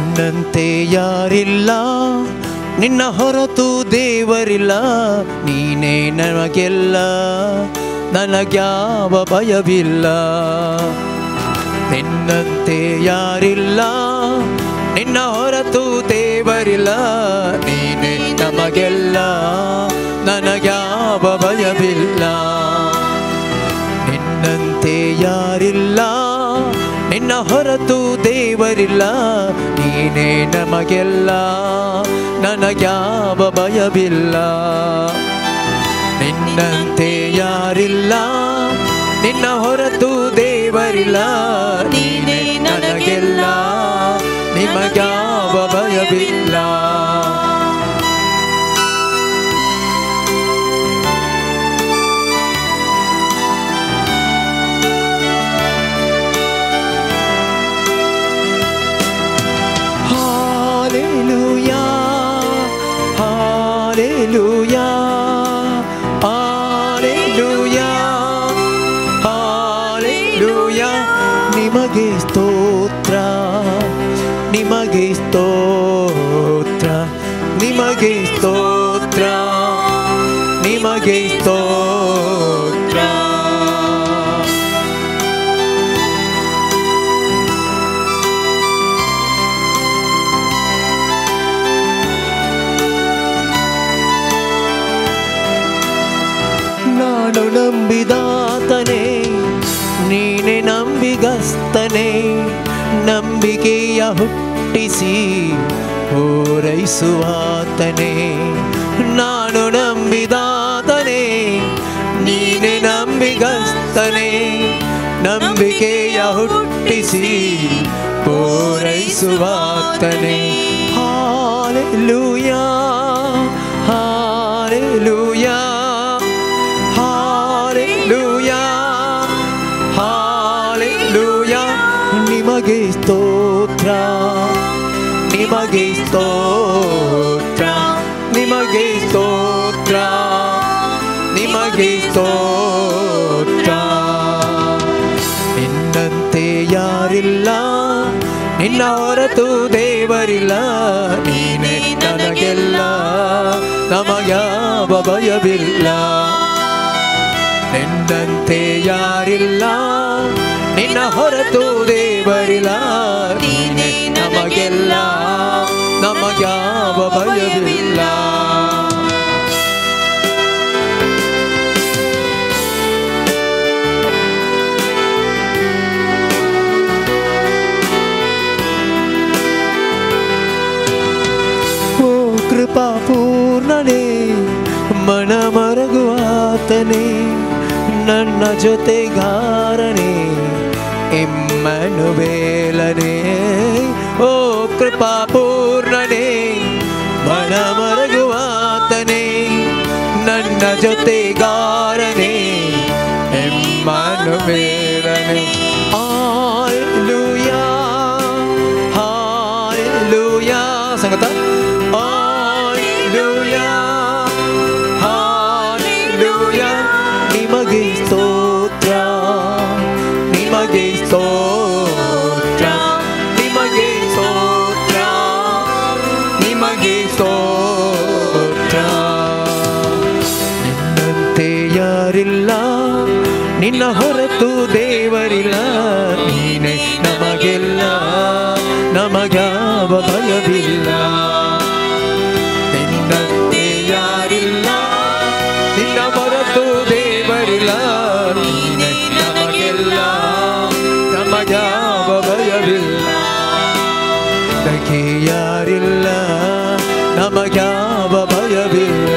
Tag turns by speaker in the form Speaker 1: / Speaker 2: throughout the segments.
Speaker 1: ನಿನ್ನಂತೆ ಯಾರಿಲ್ಲ, ನಿನ್ನ ಹೊರತು ದೇವರಿಲ್ಲ, ನೀನೇ ನಮಗೆಲ್ಲ, ನನಗ್ಯಾವ ಭಯವಿಲ್ಲ. ನಿನ್ನಂತೆ ಯಾರಿಲ್ಲ, ನಿನ್ನ ಹೊರತು ದೇವರಿಲ್ಲ, ನೀನೇ ನಮಗೆಲ್ಲ, ನನಗ್ಯಾವ ಭಯವಿಲ್ಲ. ನಿನ್ನಂತೆ ಯಾರಿಲ್ಲ, ನಿನ್ನ ಹೊರತು ದೇವರಿಲ್ಲ, ನೀನೇ ನಮಗೆಲ್ಲ, ನನಗ್ಯಾವ ಭಯವಿಲ್ಲ. ನಿನ್ನಂತೆ ಯಾರಿಲ್ಲ, ನಿನ್ನ ಹೊರತು ದೇವರಿಲ್ಲ, ನೀನೇ ನನಗೆಲ್ಲ, ನಿಮಗ್ಯಾವ ಭಯವಿಲ್ಲ. Hallelujah, Hallelujah, Hallelujah, Hallelujah. ನಿಮಗೆ ಸ್ತೋತ್ರ, ನಿಮಗೆ ಸ್ತೋತ್ರ, ನಿಮಗೆ ಸ್ತೋತ್ರ, ನಿಮಗೆ ಸ್ತೋತ್ರ. ನಾನು ನಂಬಿದಾತನೇ, ನೀನೆ ನಂಬಿಗಸ್ತನೇ, ನಂಬಿಕೆಯ ಹುಟ್ಟಿಸಿ ಪೂರೈಸುವಾತನೇ. ನಾನು ನಂಬಿದಾತನೇ, ನೀನೆ ನಂಬಿಗಸ್ತನೇ, ನಂಬಿಕೆಯ ಹುಟ್ಟಿಸಿ ಪೂರೈಸುವಾತನೇ. Hallelujah, hallelujah, hallelujah, hallelujah. ನಿಮಗೆ ಸ್ತೋತ್ರ, ನಿಮಗೆ ಸ್ತೋತ್ರ, ನಿಮಗೆ ಸ್ತೋತ್ರ, ನಿಮಗೆ ಸ್ತೋತ್ರ. ನಿನ್ನಂತೆ ಯಾರಿಲ್ಲ, ನಿನ್ನ ಹೊರತು ದೇವರಿಲ್ಲ, ನೀನೇ ನನಗೆಲ್ಲ, ನಮಗ್ಯಾವ ಭಯವಿಲ್ಲ. ನಿನ್ನಂತೆ ಯಾರಿಲ್ಲ, ನಿನ್ನ ಹೊರತು ದೇವರಿಲ್ಲ, ನೀನೇ ನಮಗೆಲ್ಲ, ನಮಗ್ಯಾವ ಭಯವಿಲ್ಲ. ಓ ಕೃಪಾಪೂರ್ಣನೇ, ಮನ ಮರಗುವಾತನೇ, ನನ್ನ ಜೊತೆಗಾರನೇ, ಇಮ್ಮನುವೇಲನೇ. ಓ ಕೃಪಾಪೂರ್ಣನೇ, ಮನ ಮರಗುವಾತನೇ, ನನ್ನ ಜೊತೆಗಾರನೇ, ಇಮ್ಮನುವೇಲನೇ. Hallelujah, hallelujah. ಸಂಗತ ಹಾಲೆಲೂಯಾ, ಹಾಲೆಲೂಯಾ. ನಿಮಗೆ ಸ್ತೋತ್ರ, ನಿಮಗೆ ಸ್ತೋತ್ರ, ನಿಮಗೆ ಸ್ತೋತ್ರ, ನಿಮಗೆ ಸ್ತೋತ್ರ. ನಿನ್ನಂತೆ ಯಾರಿಲ್ಲ, ನಿನ್ನ ಹೊರತು ದೇವರಿಲ್ಲ, ನೀನೇ ನಮಗೆಲ್ಲ, ನಮಗ್ಯಾವ ಭಯವಿಲ್ಲ. ನಿನ್ನಂತೆ ಯಾರಿಲ್ಲ, ನಿನ್ನ ಹೊರತು ದೇವರಿಲ್ಲ, ನೀನೇ ನಮಗೆಲ್ಲ, ನಮಗ್ಯಾವ ಭಯವಿಲ್ಲ. ಯಾರಿಲ್ಲ, ನಮಗ್ಯಾವ ಭಯವಿಲ್ಲ.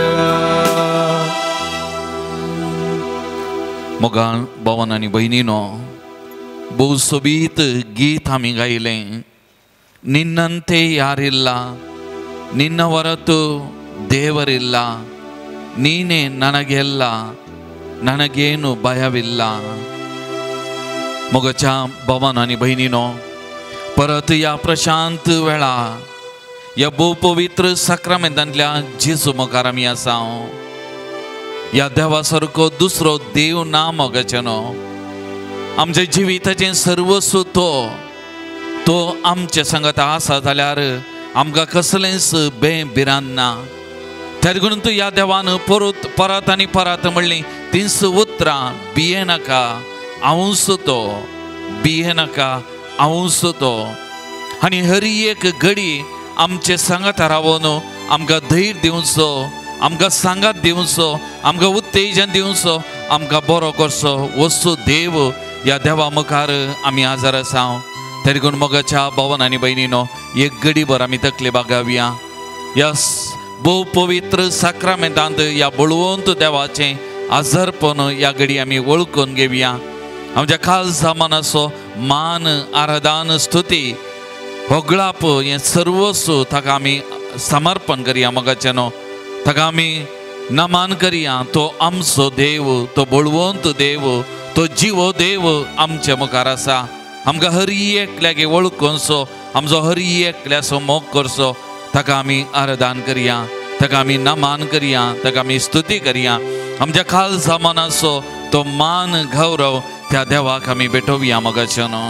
Speaker 2: मोगा भावान आणि बहिणीनो, ಬಹುಸೊಬೀತ್ ಗೀತ ಆಮಿ ಗೈಲೆ. ನಿನ್ನಂತೆ ಯಾರಿಲ್ಲ, ನಿನ್ನ ಹೊರತು ದೇವರಿಲ್ಲ, ನೀನೇ ನನಗೆಲ್ಲ, ನನಗೇನು ಭಯವಿಲ್ಲ. मोगाच्या भावान आणि बहिणीनो, परत या प्रशांत वेळा या बहुपवित्र साक्रामेंतांतल्या जेजू मुखार आमी आसा. या देवा सारको दुसरो देव ना मोगाचेनो. आमच्या जिविताचें सर्वस्व तो, तो आमचे संगत आसा जाल्यार आमकां कसलेंच बेबिरांत ना. तेदगून तू ह्या देवान परत आनी परत म्हणली तीच उतरां भिये नाका हांवूच तो, भिये नाका हांवूच तो. आनी हर एक घडी आमचे सांगात रावून आमकां धैर्य दिवचो, आमकां सांगात दिवचो, आमकां उत्तेजन दिवचो, आमकां बरो करचो. वस्तू देव ह्या देवा मुखार आमी आजार आसा. तेदगून मोगाच्या भावान आनी भयणीनो एक घडीभर आमी तकले बागावया. ह्या भोव पवित्र साक्रामेंतांत ह्या बळवंत देवाचें आजारपण ह्या घडी आमी वळखून घेवया. आमच्या खाल सामानाचो मान आराधन स्तुती होगळाप हें सर्वस्व ताका आमी समर्पण करया. मोगाचेनो ताका आमी नमन करया. तो आमचो देव, तो बळवंत देव, तो जिवो देव आमच्या मुखार आसा. आमकां हर एकल्यागे वळखूनचो, आमचो हर एकल्याचो मोग करचो. ताका आमी आराधन करया, ताका आमी नमन करया, ताका आमी स्तुती करया. आमच्या खाल सामानाचो तो मान गौरव त्या देवाक आमी भेटोवया. मोगाचेनो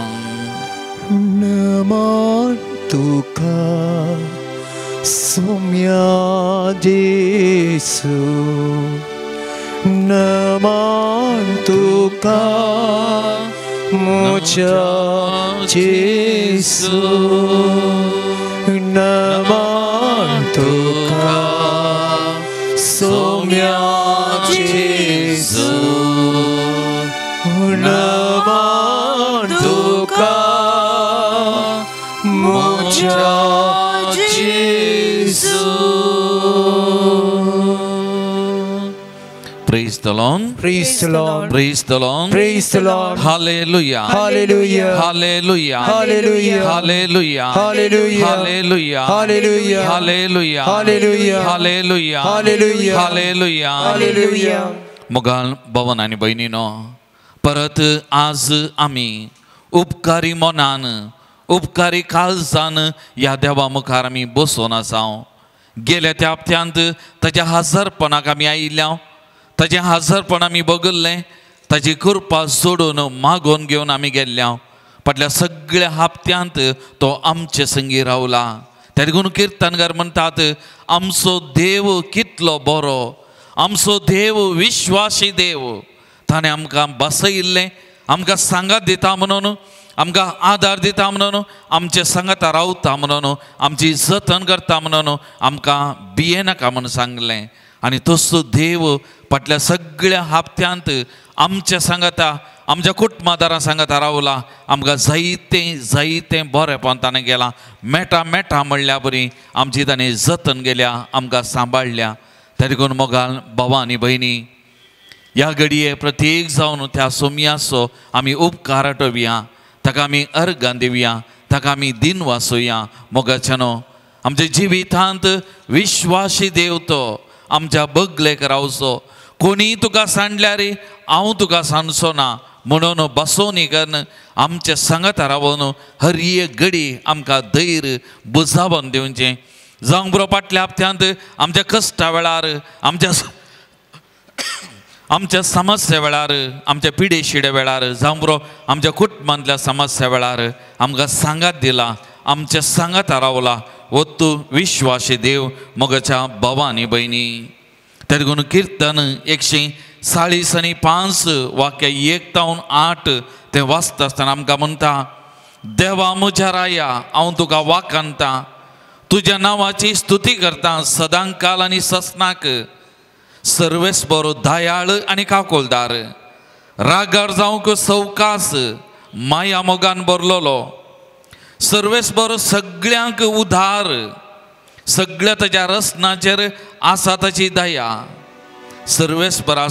Speaker 1: नमन तुका सौम्या जेसू, नमन तुका मोच्या जेसू, नमन तुका सौम्या जेसू, नमन तुका मोच्या जेसू.
Speaker 2: Praise the Lord.
Speaker 1: Praise the Lord.
Speaker 2: Praise the Lord.
Speaker 1: Praise the Lord.
Speaker 2: Hallelujah.
Speaker 1: Hallelujah.
Speaker 2: Hallelujah.
Speaker 1: Hallelujah.
Speaker 2: Hallelujah.
Speaker 1: Hallelujah.
Speaker 2: Hallelujah.
Speaker 1: Hallelujah.
Speaker 2: Hallelujah.
Speaker 1: Hallelujah.
Speaker 2: Hallelujah.
Speaker 1: Hallelujah.
Speaker 2: Hallelujah.
Speaker 1: Hallelujah.
Speaker 2: मोगाल भवन आनी भयणीनो परत आज आमी उपकारी मनान उपकारी काळजान ह्या देवा मुखार आमी बसून आसा. गेल्या त्या हप्त्यांत ताच्या हजरपणाक आमी आयिल्ल्या, ताजें हजरपण आमी बगल्लें, ताजी कृपा सोडून मागोवन घेवन आमी गेल्ल्या. फाटल्या सगळ्या हप्त्यांत तो आमचे संगी रावला. तेदगून किर्तनकार म्हणटात आमचो देव कितलो बरो, आमचो देव विश्वासी देव. ताणें आमकां बसयिल्लें, आमकां सांगात दिता म्हणून, आमकां आदार दिता म्हणून, आमचे सांगाता रावता म्हणून, आमची जतन करता म्हणून, आमकां भिये नाका म्हणून सांगलें. आनी तसो देव फाटल्या सगळ्या हप्त्यांत आमच्या सांगाता, आमच्या कुटुंबादारां सांगाता रावला. आमकां जायतें बरेंपण ताणें केलां. मेटा म्हणल्या बरी आमची ताणें जतन केल्या, आमकां सांबाळल्या. तेदगून मोगाल भावां आनी भयणी ह्या घडये प्रत्येक जावन त्या सोमयाचो आमी उपकार आठोवया, ताका आमी अर्गां दिवया, ताका आमी दिन वाचोवया. मोगाचेनो आमच्या जिवितांत विश्वासी देव तो आमच्या बगलेक रावचो. कोणी तुका सांडल्यार हांव तुका सांडचो ना म्हणून बसोवनी करन आमचे सांगाता रावून हर एक घडी आमकां धैर्य बुजावन दिवचें. जावंक बरो फाटल्या हप्त्यांत आमच्या कश्टा वेळार, आमच्या समस्या वेळार, आमच्या पिडेशिडे वेळार, जावं बरो आमच्या कुटुंबांतल्या समस्या वेळार आमकां सांगात दिला, आमच्या सांगाता रावला. वो तूं विश्वासी देव मोगाच्या भावां आनी भयणी. तेदगून किर्तन 145 वाक्य 1 ते 8 तें वाचता आसतना आमकां म्हणटा, देवा म्हज्या राया हांव तुका वाखाणटा, तुज्या नांवाची स्तुती करता सदांकाल आनी ससनाक. सर्वेस बरो दयाळ आनी काकोलदार, रागार जावंक सवकास, माया मोगान भरलोलो. सर्वेस बरो सगळ्यांक उधार, सगळ्या ताच्या रसनाचेर आसा ताची दया. सर्वेस बरा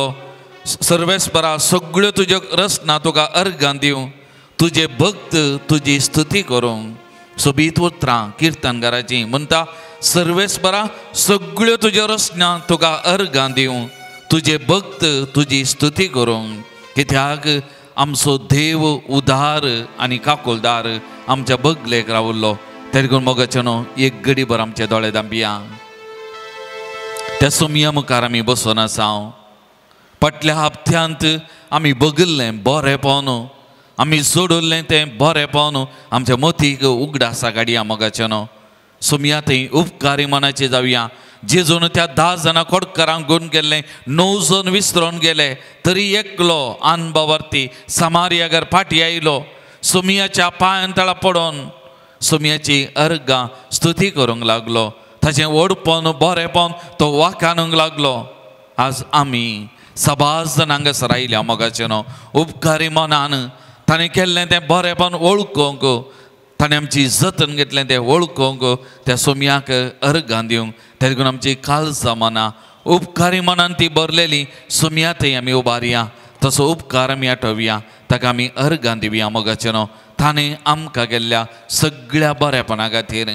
Speaker 2: सगळ्यो तुज्यो रसना तुका अर्गां दिवं, तुजे भक्त तुजी स्तुती करूंक. सोबीत उतरां किर्तनकाराची म्हणटा, सर्वेस बरा सगळ्यो तुज्यो रचना तुका अर्गां दिवं, तुजे भक्त तुजी स्तुती करूंक. कित्याक आमचो देव उदार आनी काकोलदार आमच्या बगलेक रावल्लो. तेदगून मोगाचेनो एक घडीभर आमचे दोळे धांपया. त्या सोमया मुखार आमी बसून आसा. फाटल्या हप्त्यांत आमी बगल्लें बरेंपण, आमी जोडुल्लें तें बरेंपण आमच्या मतीक उगडासा काडया मोगाचें न्हू. सुमया थंय उपकारी मनाचे जावया. जेजून त्या 10 जाणां खोडकारांक घेवन गेल्ले, 9 जण विसरून गेले, तरी एकलो अनबवर्ती समारियागर फाटी आयलो. सुमयाच्या पांयां पडोन सुमयाची अर्गां स्तुती करूंक लागलो. ताचें ओडपण बरेंपण तो वाखानूंक लागलो. आज आमी सबाज जाण हांगासर आयल्या मोगाचें न्हू. उपकारी मनान ताणें केल्लें तें बरेंपण वळखूंक, ताणें आमची जतन घेतलें तें वळखूंक, त्या सुमयाक अर्गां दिवंक, त्या देखून आमची काळजां मनां उपकारी मनान ती भरलेली सुमया थंय आमी उबारया. तसो उपकार आमी आठवया, ताका आमी अर्गां दिवया मोगाचें न्हू. ताणें आमकां गेल्ल्या सगळ्या बरेपणा खातीर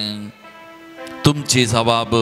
Speaker 2: तुमची जबाब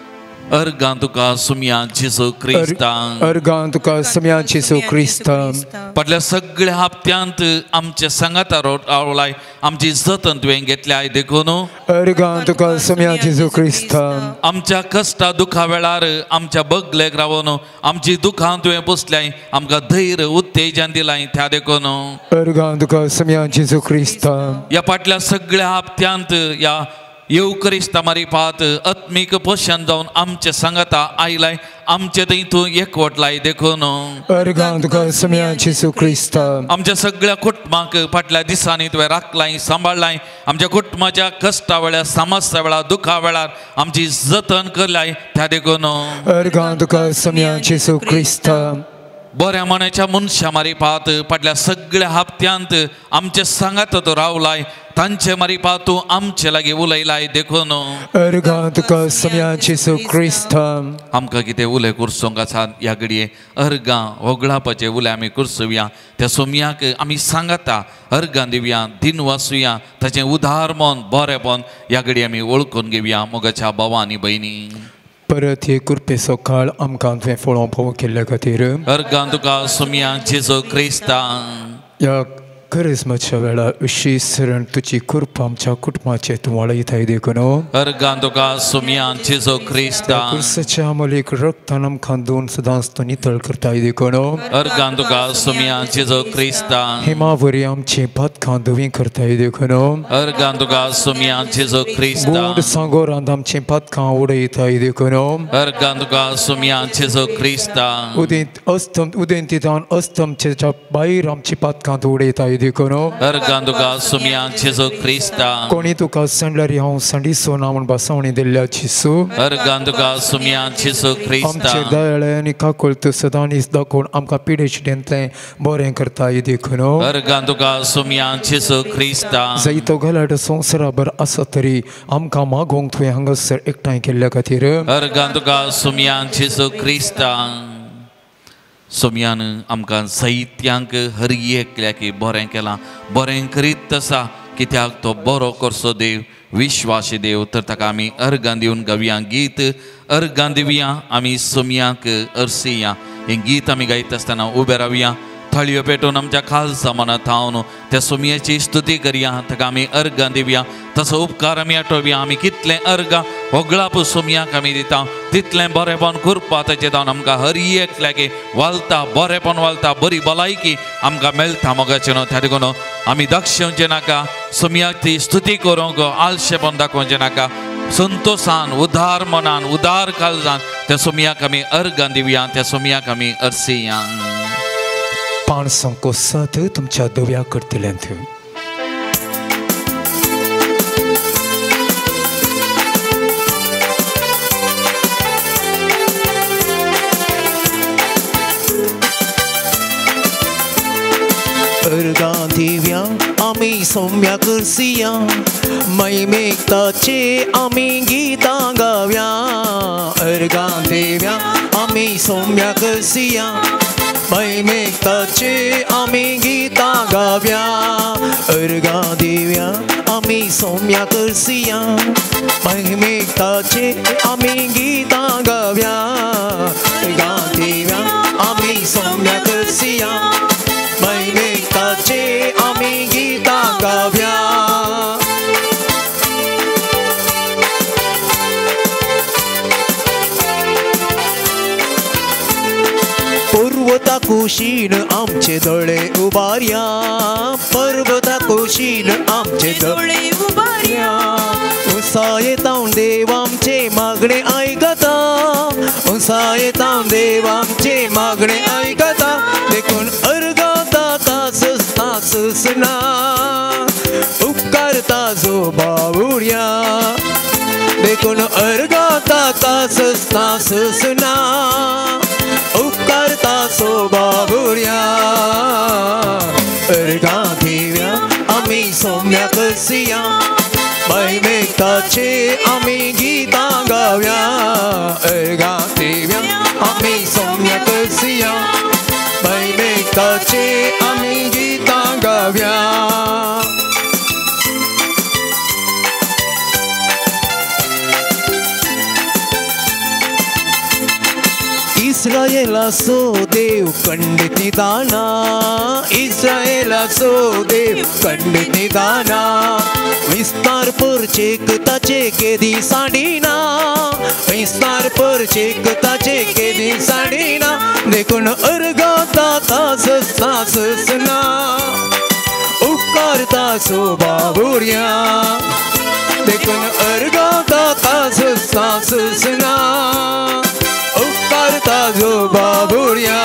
Speaker 2: अर्गां तुका सुमया जेजू क्रिस्तांक.
Speaker 1: अर्गां तुका सुमया जेजू क्रिस्तांक.
Speaker 2: फाटल्या सगळ्या हप्त्यांत आमच्या सांगाता रावलाय, आमची जतन तुवें घेतल्या देखून
Speaker 1: अर्गां तुका सुमया जेजू क्रिस्तांक.
Speaker 2: आमच्या कश्टा दुखा वेळार आमच्या बगलेक रावून आमची दुखां तुवें पुसल्याय, आमकां धैर्य उत्तेजन दिलाय त्या देखून
Speaker 1: अर्गां तुका सुमया जेजू क्रिस्तांक.
Speaker 2: या फाटल्या सगळ्या हप्त्यांत या येवकरिस्तामारी पात आत्मीक पोषण जावन आमच्या सांगाता आयलाय, आमचे थंय तूं एकवटलाय देखून
Speaker 1: अर्गां तुका सुमया जेजू क्रिस्तांक.
Speaker 2: आमच्या सगळ्या कुटुंबाक फाटल्या दिसांनी तुवें राखलाय, सांबाळलाय. आमच्या कुटुंबाच्या कश्टा वेळार, समस्या वेळार, दुखा वेळार आमची जतन केलाय त्या देखून
Speaker 1: अर्गां तुका सुमया जेजू क्रिस्तांक.
Speaker 2: बऱ्या मनाच्या मनशा मारी पात फाटल्या सगळ्या हप्त्यांत आमचे सांगात तो रावलाय, तांचे मारी पात तूं आमचे लागीं उलयलाय देखून
Speaker 1: अर्गां तुका सुमया जेजू क्रिस्तांक.
Speaker 2: आमकां कितें उलय कुर्सोंक आसा ह्या घडये अर्गां वगळापाचे उलय आमी कुर्सुया. त्या सुमयाक आमी सांगाता अर्गां दिवया, दिन वाचुया, ताचें उदार मन बरेंपण ह्या घडये आमी वळखून घेवया मोगाच्या भावा आनी भयणी.
Speaker 1: परत हे कृपेचो काळ आमकां तुवें फळोवपाक केल्ल्या खातीर
Speaker 2: अर्गां तुका सुमया जेजू क्रिस्तांक.
Speaker 1: ह्या करिस्माच्या वेळार अशी सरण तुजी कृपा आमच्या कुटुंबाचे तूं वाडयताय देखून
Speaker 2: अर्गां तुका सुमया जेजू क्रिस्तांक.
Speaker 1: क्रिस्ताच्या अमोलीक रक्तान आमकां दोन सदांच तो नितळ करताय देखून
Speaker 2: अर्गां तुका सुमया जेजू क्रिस्तांक.
Speaker 1: हेमावरी आमची पातकां धवी करताय देखून
Speaker 2: अर्गां तुका सुमया जेजू
Speaker 1: गोड
Speaker 2: क्रिस्तांक.
Speaker 1: सांगोरांत आमची पातकां उडयताय देखून
Speaker 2: अर्गां तुका सुमया जेजू क्रिस्तांक.
Speaker 1: उदेंतितान अस्तमच्या भायर आमची पातकां तूं उडयताय देखून
Speaker 2: अर्गां तुका सुमया जेजू क्रिस्तांक.
Speaker 1: कोणी तुका सांडल्यार हांव सांडिसो ना म्हूण बासावणी दिल्ल्या जेजू
Speaker 2: अर्गां तुका सुमया जेजू
Speaker 1: आमचे
Speaker 2: क्रिस्तांक.
Speaker 1: दयाळे आनी काकुळत सदांच दाखोवन आमकां पिडेचें बरें करताय देखून
Speaker 2: अर्गां तुका सुमया जेजू क्रिस्तांक.
Speaker 1: जायतो गलाट संवसाराभर आसा तरी आमकां मागोवंक तुवें हांगासर एकठांय केल्ल्या खातीर
Speaker 2: अर्गां तुका सुमया जेजू क्रिस्तांक. सुमयान आमकां जायत्यांक हर एकल्याकी बरें केलां, बरें करीत आसा, कित्याक तो बरो करचो देव, विश्वासी देव. तर ताका आमी अर्गां दिवन गावया गीत अर्गां दिवया, आमी सुमयाक अर्सिया. हें गीत आमी गायत आसतना उबे रावया, थाळयो पेटोवन आमच्या खालसा मनांत थावन त्या सुमयाची स्तुती करया, ताका आमी अर्गां दिवया. तसो उपकार आमी आठवया, आमी कितलें अर्गां वगळाप सुमयाक आमी दिता, तितलें बरेंपण करपा ताचें जावन आमकां हर एकल्यागे वालता, बरेंपण वालता, बरी भलायकी आमकां मेळटा मोगाचें न्हू. त्या देखून आमी दक्षेवचें नाका, सुमयाक ती स्तुती करूंक आलशेपण दाखोवचें नाका. संतोषान, उदार मनान, उदार काळजान त्या सुमयाक आमी अर्गां दिवया, त्या सुमयाक आमी अर्सिया.
Speaker 1: पाणसांको साथ तुमच्या दव्या करतल्यांत
Speaker 3: अर्गां दिवया आमी सौम्या करसिया, मैमेक ताचे आमी गितां गावया. अर्गां दिवया आमी सौम्या करसिया, मैमेक ताचे आमी गितां गावया. अर्गां दिवया आमी सौम्या करसिया, मैमेक ताचे आमी गितां गावया. अर्गां दिवया आमी सौम्या करसिया, मैमेक ताचे आमी गितां गावया. पर्वता कुशीन आमचे दोळे उबारया, पर्वत अर्घ दाखवशील आमचे
Speaker 4: डोळे उभाऱ्या
Speaker 3: उसा येताऊन देव आमचे मागणे ऐकता उसा येताऊन देव आमचे मागणे ऐकता देखून अर्घ दाता सुसना सुसना उपकारता जो बावुड्या देखून अर्घ दाता सुसना सुसना उपकारता सो बावुड्या अर्घा देव्या आम्ही सौम्या कसिया महिमेताचे आम्ही गीता गाव्या अर्घा देव्या आम्ही सौम्य कसिया महिमेताचे आम्ही गीता गाव्या इस्रायेला सो देव खंडित दाना इस्रायेला सो देव खंडित दाना विस्तार परचेक ताचे केदी साडीना विस्तार परचेक ताचे केदी साडीना देखून अर्घ दाता ससना ससना उपकारता सो बावुड्या देखून अर्घ दाता ससना ससना उपकारता जो बावुड्या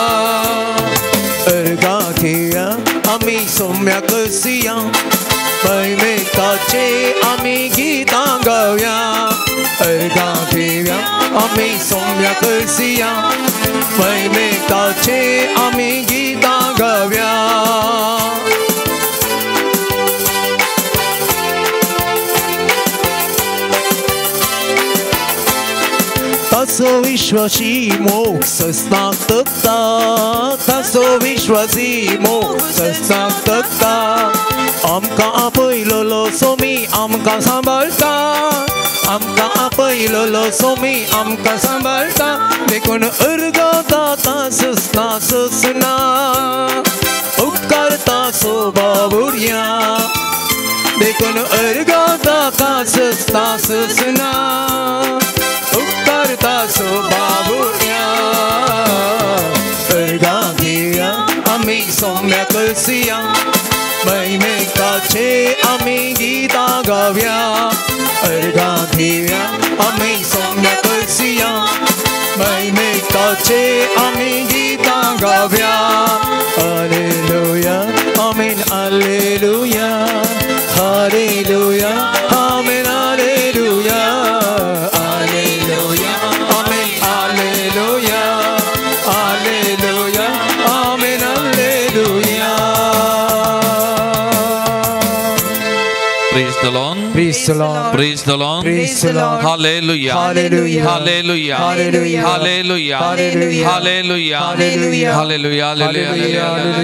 Speaker 3: अर्घा देव्या आम्ही सौम्य कसिया महिमेताचे आम्ही गीता गाव्या अर्घा देव्या आम्ही सौम्य कसिया महिमेताचे आम्ही गीता गाव्या तसो विश्वासी मोक्ष सस्नाकता तसो विश्वासी मोक्ष सस्नाकता आमकां आपयलोलो सोमी आमकां सांबाळटा आमकां आपयलोलो सोमी आमकां सांबाळटा देखून अर्घ दाता ससना ससना उपकारता सो बावुड्या देखून अर्घ दाता ससना ससना उपकारता सो बावुड्या अर्घा देव्या आम्ही सौम्य कसिया महिमेताचे आम्ही गीता गाव्या अर्घा देव्या आम्ही सौम्य कसिया महिमेताचे आम्ही गीता गाव्या हालेलुया आमीन हालेलुया हालेलुया आमीन hallelujah
Speaker 2: Praise the Lord.
Speaker 1: Praise the Lord.
Speaker 2: Praise the Lord.
Speaker 1: Praise the Lord.
Speaker 2: Hallelujah.
Speaker 1: Hallelujah.
Speaker 2: Hallelujah.
Speaker 1: Hallelujah.
Speaker 2: Hallelujah.
Speaker 1: Hallelujah.
Speaker 2: Hallelujah.
Speaker 1: Hallelujah.
Speaker 2: Hallelujah. Hallelujah.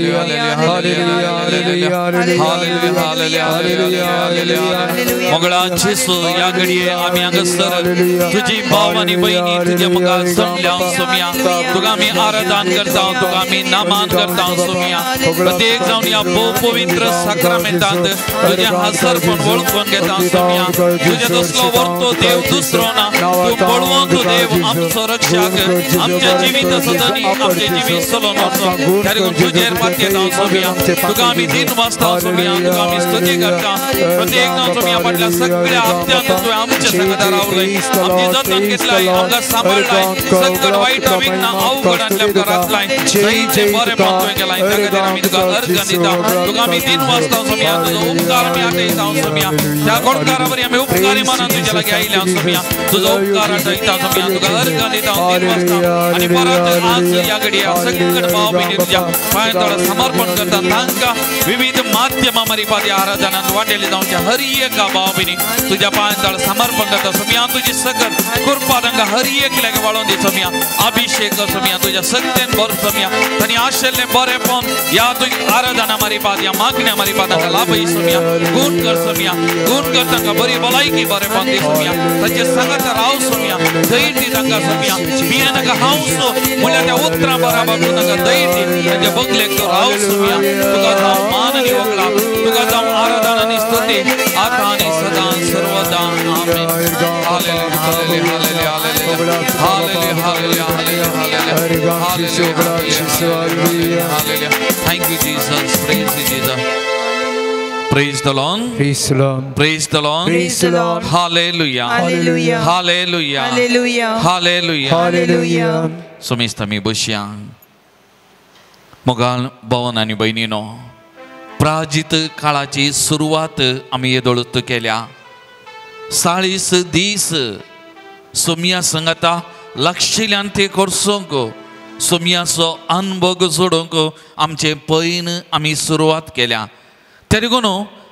Speaker 2: Hallelujah. मंगळाची सो या घडये आम्ही हांगासर तुझी भाव आनी बहिणी तुझ्या मुखार जमल्या सोम्या तुका आमी आराधन करता तुका आमी नामान करता सोम्या प्रत्येक जावन या भोव पवित्र साक्रामेंतांत तुझ्या हजरपण वळखून घेता सोम्या तुझ्या तसलो वर्तो देव दुसरो ना तू बळवंत देव आमचो रक्षक आमच्या जिवीत सदांनी आमचे जिवीत चलोवन वचो त्यारे तुजेर पातये जावन सोम्या तुका आमी दिन वाजता सोम्या तुका आमी स्तुती करता प्रत्येक जावन सोम्या म्हटल्या सगळ्या हप्त्यांत तुवें आमच्या संगता रावलय आमची जतन घेतलाय आमकां सांबाळलाय सगळ वायट विघ्न अवघडांतल्या घरांतलाय सईचे बरेपण तुवें केलाय त्या खातीर आमी तुका अर्घ दिता तुका आमी दिन वाजता सोम्या तुजो उपकार आमी आठयता सोम्या त्या गोडकारा वरी आमी उपकारी मनान तुज्या लागीं आयल्या सोम्या तुजो उपकार आठयता सोम्या तुका अर्घ दिता दिन वाजता आनी परत आज या घडये सगळ भाव भयणी तुज्या पांयां समर्पण करता तांकां विविध माध्यमां मरीपादी आराधनांत वांटेली जावच्या हर एका भाव भयणी तुझ्या पांयां समर्पण करता सोम्या तुजी सगळ कृपा तांकां हर एक लेगे वाळोवन दी सोम्या अभिषेक सोम्या तुज्या सत्तेन भर सोम्या तांणी आशिल्लें बरेपण या तुजी आराधना मरीपाद या मागण्या मरीपाद तांकां लाभय सोम्या गुण कर सोम्या गुण कर तांकां बरी भलायकी बरेपण दी सोम्या तांचे सांगात राव सोम्या धैर्य दी तांकां सोम्या बिये तांकां हांवसो म्हळ्यार त्या उतरां बराबर तूं तांकां धैर्य दी तांचे बगलेक तो राव सोम्या तुका जावं मान आनी वगळा तुका जावं आराधना आनी स्तुती आता आनी सदां सर्वदा आमेन hallelujah hallelujah hallelujah hallelujah hallelujah hallelujah Thank you Jesus, praise you Jesus. Praise the Lord.
Speaker 1: Praise the Lord.
Speaker 2: Praise the Lord.
Speaker 3: Praise the Lord.
Speaker 2: Hallelujah.
Speaker 3: Hallelujah.
Speaker 2: Hallelujah.
Speaker 3: Hallelujah.
Speaker 2: Hallelujah.
Speaker 1: Hallelujah.
Speaker 2: सुमिस्त मी बसया मोगाल भवन आणि बहिणीनो प्राजित काळाची सुरुवात आम्ही येदोळत केल्या 40 दीस सोमिया संगता लक्षिल्ल्यान ते करसोंक सोमियाचो अनुभव जोडोंक आमचे पैन आमी सुरवात केल्या त्या देखून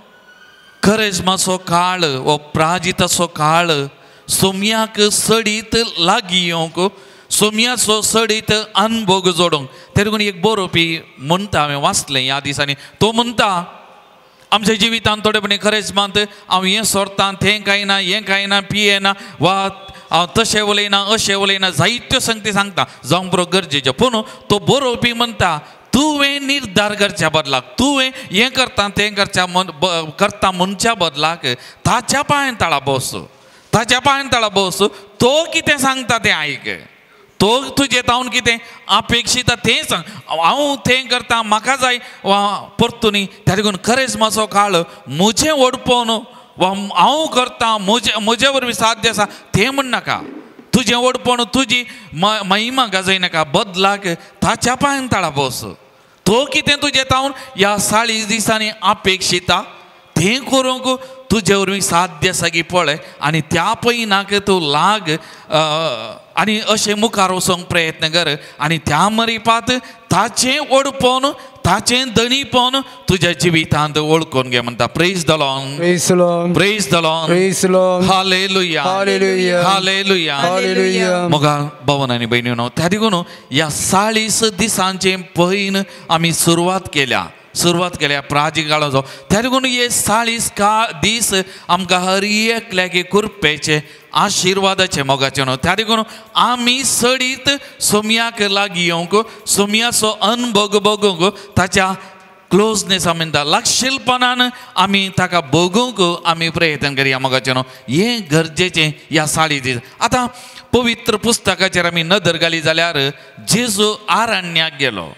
Speaker 2: खरेजमाचो काळ वो प्राजिताचो काळ सोमियाक सडीत लागीं येवंक सोमियाचो सडीत अनुभव जोडोंक त्या देखून एक बरोवपी म्हणटा हांवें वाचलें ह्या दिसांनी तो म्हणटा आमच्या जिवितांत थोडेपणी खरेंच मात हांव हें सोरतां तें खायना हें खायना पियेना वा हांव तशें उलयना अशें उलयना जायत्यो संगती सांगता जावंक बरो गरजेचें पूण तो बरोवपी म्हणटा तुवें निर्धार करच्या बदलाक तुवें हें करता तें करता मनच्या बदलाक ताच्या पांयां तळा बस ताच्या पांयां तळा बस तो कितें सांगता तें आयक तो तुजे तावन कितें अपेक्षीत तें सांग हांव तें करता म्हाका जाय वा परतुनी त्या देखून खरेंच म्हाजो काळ म्हजें ओडपोवन वा हांव करता म्हजे वरवीं साध्य आसा तें म्हणनाका तुजें ओडपोवन तुजी महिमा गाजयनाका बदलाक ताच्या पांयां तळा बस तो कितें तुजें तावन ह्या 40 दिसांनी अपेक्षिता तें करूंक तुजे वरवीं साध्य सगी पळय आनी त्या पैनाक तूं लाग आनी अशें मुखार वचोंक प्रयत्न कर आनी त्या मरीपात ताचें ओडपोवन ताचें दणीपण तुज्या जिवितांत वळखून घे म्हणटा praise the Lord
Speaker 1: Praise the Lord.
Speaker 2: Praise the Lord
Speaker 1: Praise the Lord.
Speaker 2: Hallelujah
Speaker 1: Hallelujah.
Speaker 2: Hallelujah
Speaker 1: Hallelujah.
Speaker 2: Moga भवन आनी भयणीनो त्या देखून ह्या 40 दिसांचे पैन आमी सुरवात केल्या प्राचीन काळाचो त्या देखून हे 40 दीस आमकां हर एकल्याक कृपेचे आशिर्वादाचे मोगाचे न्हू त्या देखून आमी सडीत सोमियाक लागीं येवंक सोमियाचो अनुभव बगूंक ताच्या क्लोजनेस आमी म्हणटा लागशीलपणान आमी ताका बगूंक आमी प्रयत्न करया मोगाचे न्हू हें गरजेचें ह्या 40 दीस आतां पवित्र पुस्तकाचेर आमी नदर घाली जाल्यार जेजू आरण्याक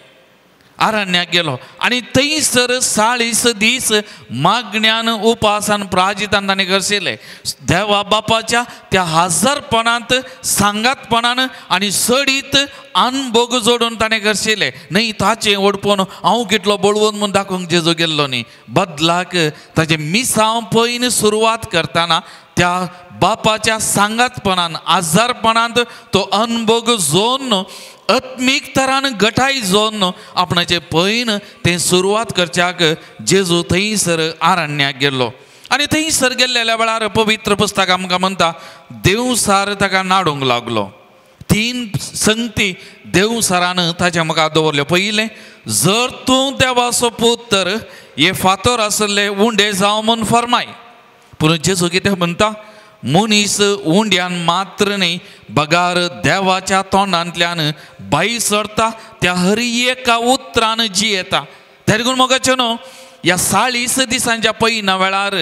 Speaker 2: गेलो आनी थंयसर 40 दीस मागण्यान उपासान प्राजितान ताणें करशिल्ले देवा बापाच्या त्या हजारपणांत सांगातपणान आनी सडीत अनुभव जोडून ताणें करशिल्ले न्ही ताचें ओडपून हांव कितलो बळवून म्हूण दाखोवंक जेजू गेल्लो न्ही बदलाक ताचें मिसांव पयन सुरवात करतना त्या बापाच्या सांगातपणान आजारपणांत तो अनुभव जोन आत्मीक तरान गटाय जोन आपणाचे पैन तें सुरवात करच्याक जेजू थंयसर आरण्याक गेल्लो आनी थंयसर गेल्ल्या वेळार पवित्र पुस्तक आमकां म्हणटा देवसार ताका नाडूंक लागलो 3 संगती देवसारान ताच्या मुखार दवरल्यो पयलें जर तूं देवाचो पूत तर हे फातर आसले उंडे जावं म्हूण फरमाय पूण जेजू कितें म्हणटा मनीस उंड्यान मात्र न्ही बगार देवाच्या तोंडांतल्यान भायर सरता त्या हर एका उतरान जी येता त्या देखून मोगाचे न्हू ह्या 40 दिसांच्या पैना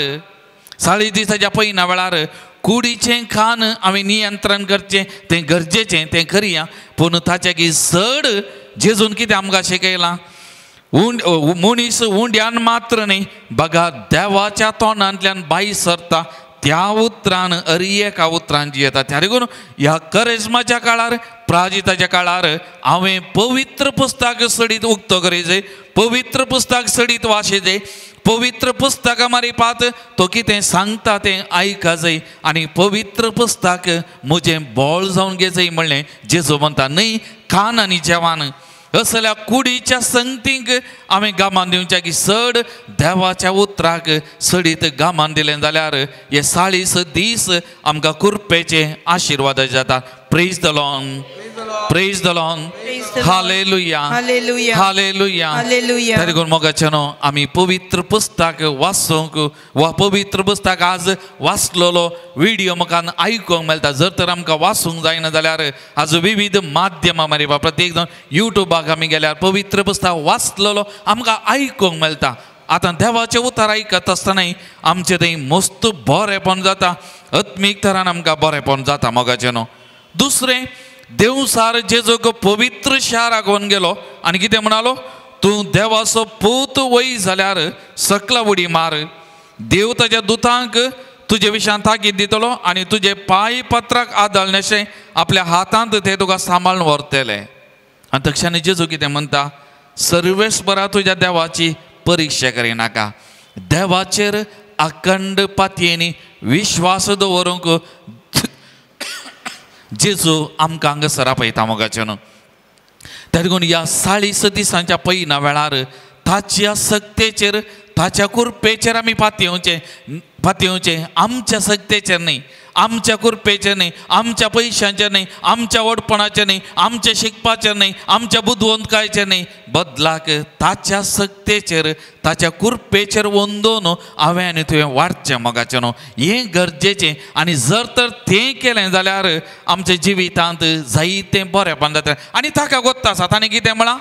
Speaker 2: वेळार कुडीचें खाण आमी नियंत्रण करचें तें गरजेचें तें करया पूण ताच्या चड जेजून कितें आमकां शिकयलां मनीस उंड्यान मात्र न्ही बगा देवाच्या तोंडांतल्यान भायर सरता त्या उतरान हर एका उतरान जी येता त्या देखून ह्या करेजमाच्या काळार प्राजिताच्या काळार हांवें पवित्र पुस्तक सडीत उक्तो करीचे पवित्र पुस्तक सडीत वाचेचे पवित्र पुस्तका मारीपात तो कितें सांगता तें आयका जाय आनी पवित्र पुस्तक म्हजें बोळ जावन घेजय म्हणलें जेजू म्हणटा न्ही खाण आनी जेवण असल्या कुडीच्या संगतीक आमी गामान दिवच्या की चड देवाच्या उतराक सडीत गामान दिलें जाल्यार हे 40 दीस आमकां कृपेचे आशिर्वाद जाता praise the Lord praise the Lord hallelujah
Speaker 3: Hallelujah.
Speaker 2: Hallelujah
Speaker 3: Hallelujah.
Speaker 2: तरी करून मोगाचेनो आमी पवित्र पुस्तक वाचूंक वा पवित्र पुस्तक आज वाचलेलो व्हिडिओ म्हाका आयकूंक मेळटा जर तर आमकां वाचूंक जायना जाल्यार आज विविध माध्यमां मारिपा प्रत्येक जाण युट्यूबाक आमी गेल्यार पवित्र पुस्तक वाचलेलो आमकां आयकूंक मेळटा आतां देवाचें उतर आयकत आसतनाय आमचें थंय मस्त बरेंपण जाता आत्मीक तरान आमकां बरेंपण जाता मोगाचेनो दुसरें देवसार जेजूक पवित्र शाराक व्हरून गेलो आनी कितें म्हणालो तूं देवाचो पूत वय जाल्यार सकला उडी मार. देव ताच्या दुतांक तुजे विशयान ताकीद दितलो आनी तुजे पांय पत्राक आदळणेशें आपल्या हातांत ते तुका सांबाळून व्हरतले. आनी तक्षाने जेजू कितें म्हणटा, सर्वेस्परा तुज्या देवाची परिक्षा करिनाका. देवाचेर अखंड पातयेनी विश्वास दवरूंक जेजू आमकां हांगासर आपयता मोगाचें न्हू. देखून ह्या 40 दिसांच्या पयल्या वेळार ताच्या सक्तेचेर ताच्या कुरपेचेर आमी पातयेवचें. आमच्या सक्तेचेर न्ही, आमच्या कुरपेचेर न्ही, आमच्या पयशांचेर न्ही, आमच्या वडपणाचेर न्ही, आमच्या शिकपाचेर न्ही, आमच्या बुदवंतकायेचेर न्ही, बदलाक ताच्या सक्तेचेर ताच्या कुरपेचेर वंदोवन हांवें आनी तुवें वाडचें मोगाचें न्हू. हें गरजेचें. आनी जर तर तें केलें जाल्यार आमच्या जिवितांत जायतें बरेंपण जाता. आनी ताका गोत्ता आसा ताणें कितें म्हळां,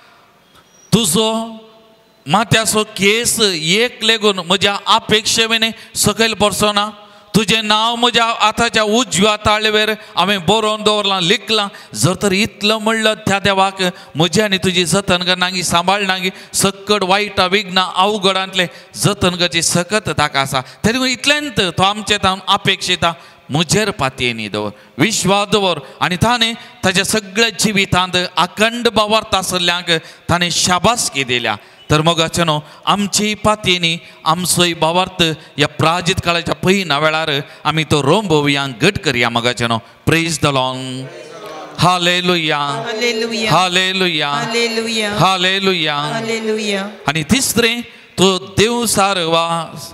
Speaker 2: तुजो माथ्याचो केस एक लेगून म्हज्या अपेक्षे मेरेन सकयल पडचोना. तुजें नांव म्हज्या आतांच्या उजव्या ताळवेर हांवें बरोवन दवरलां, लिखलां. जर तर इतलो म्हणलं त्या देवाक म्हजी आनी तुजी जतन करनागी, सांबाळनागी, सकट वायटा विघ्ना अवघडांतले जतन करची सकत ताका आसा. तरी इतल्यांत तो आमचे तावन अपेक्षिता, म्हजेर पातयेनी दवर, विश्वास दवर. आनी ताणें ताच्या सगळ्या जिवितांत अखंड बावार्थ आसल्ल्यांक ताणें शाबासकी दिल्या. तर मोगाचें न्हू, आमची पातयेनी आमचोय बावार्थ ह्या प्राजीत काळाच्या पयल्या वेळार आमी तो रोंबोवया, घट करया मोगाचें न्हू. Praise the Lord. Hallelujah, hallelujah, hallelujah. आनी तिसरें, तो देवसार वा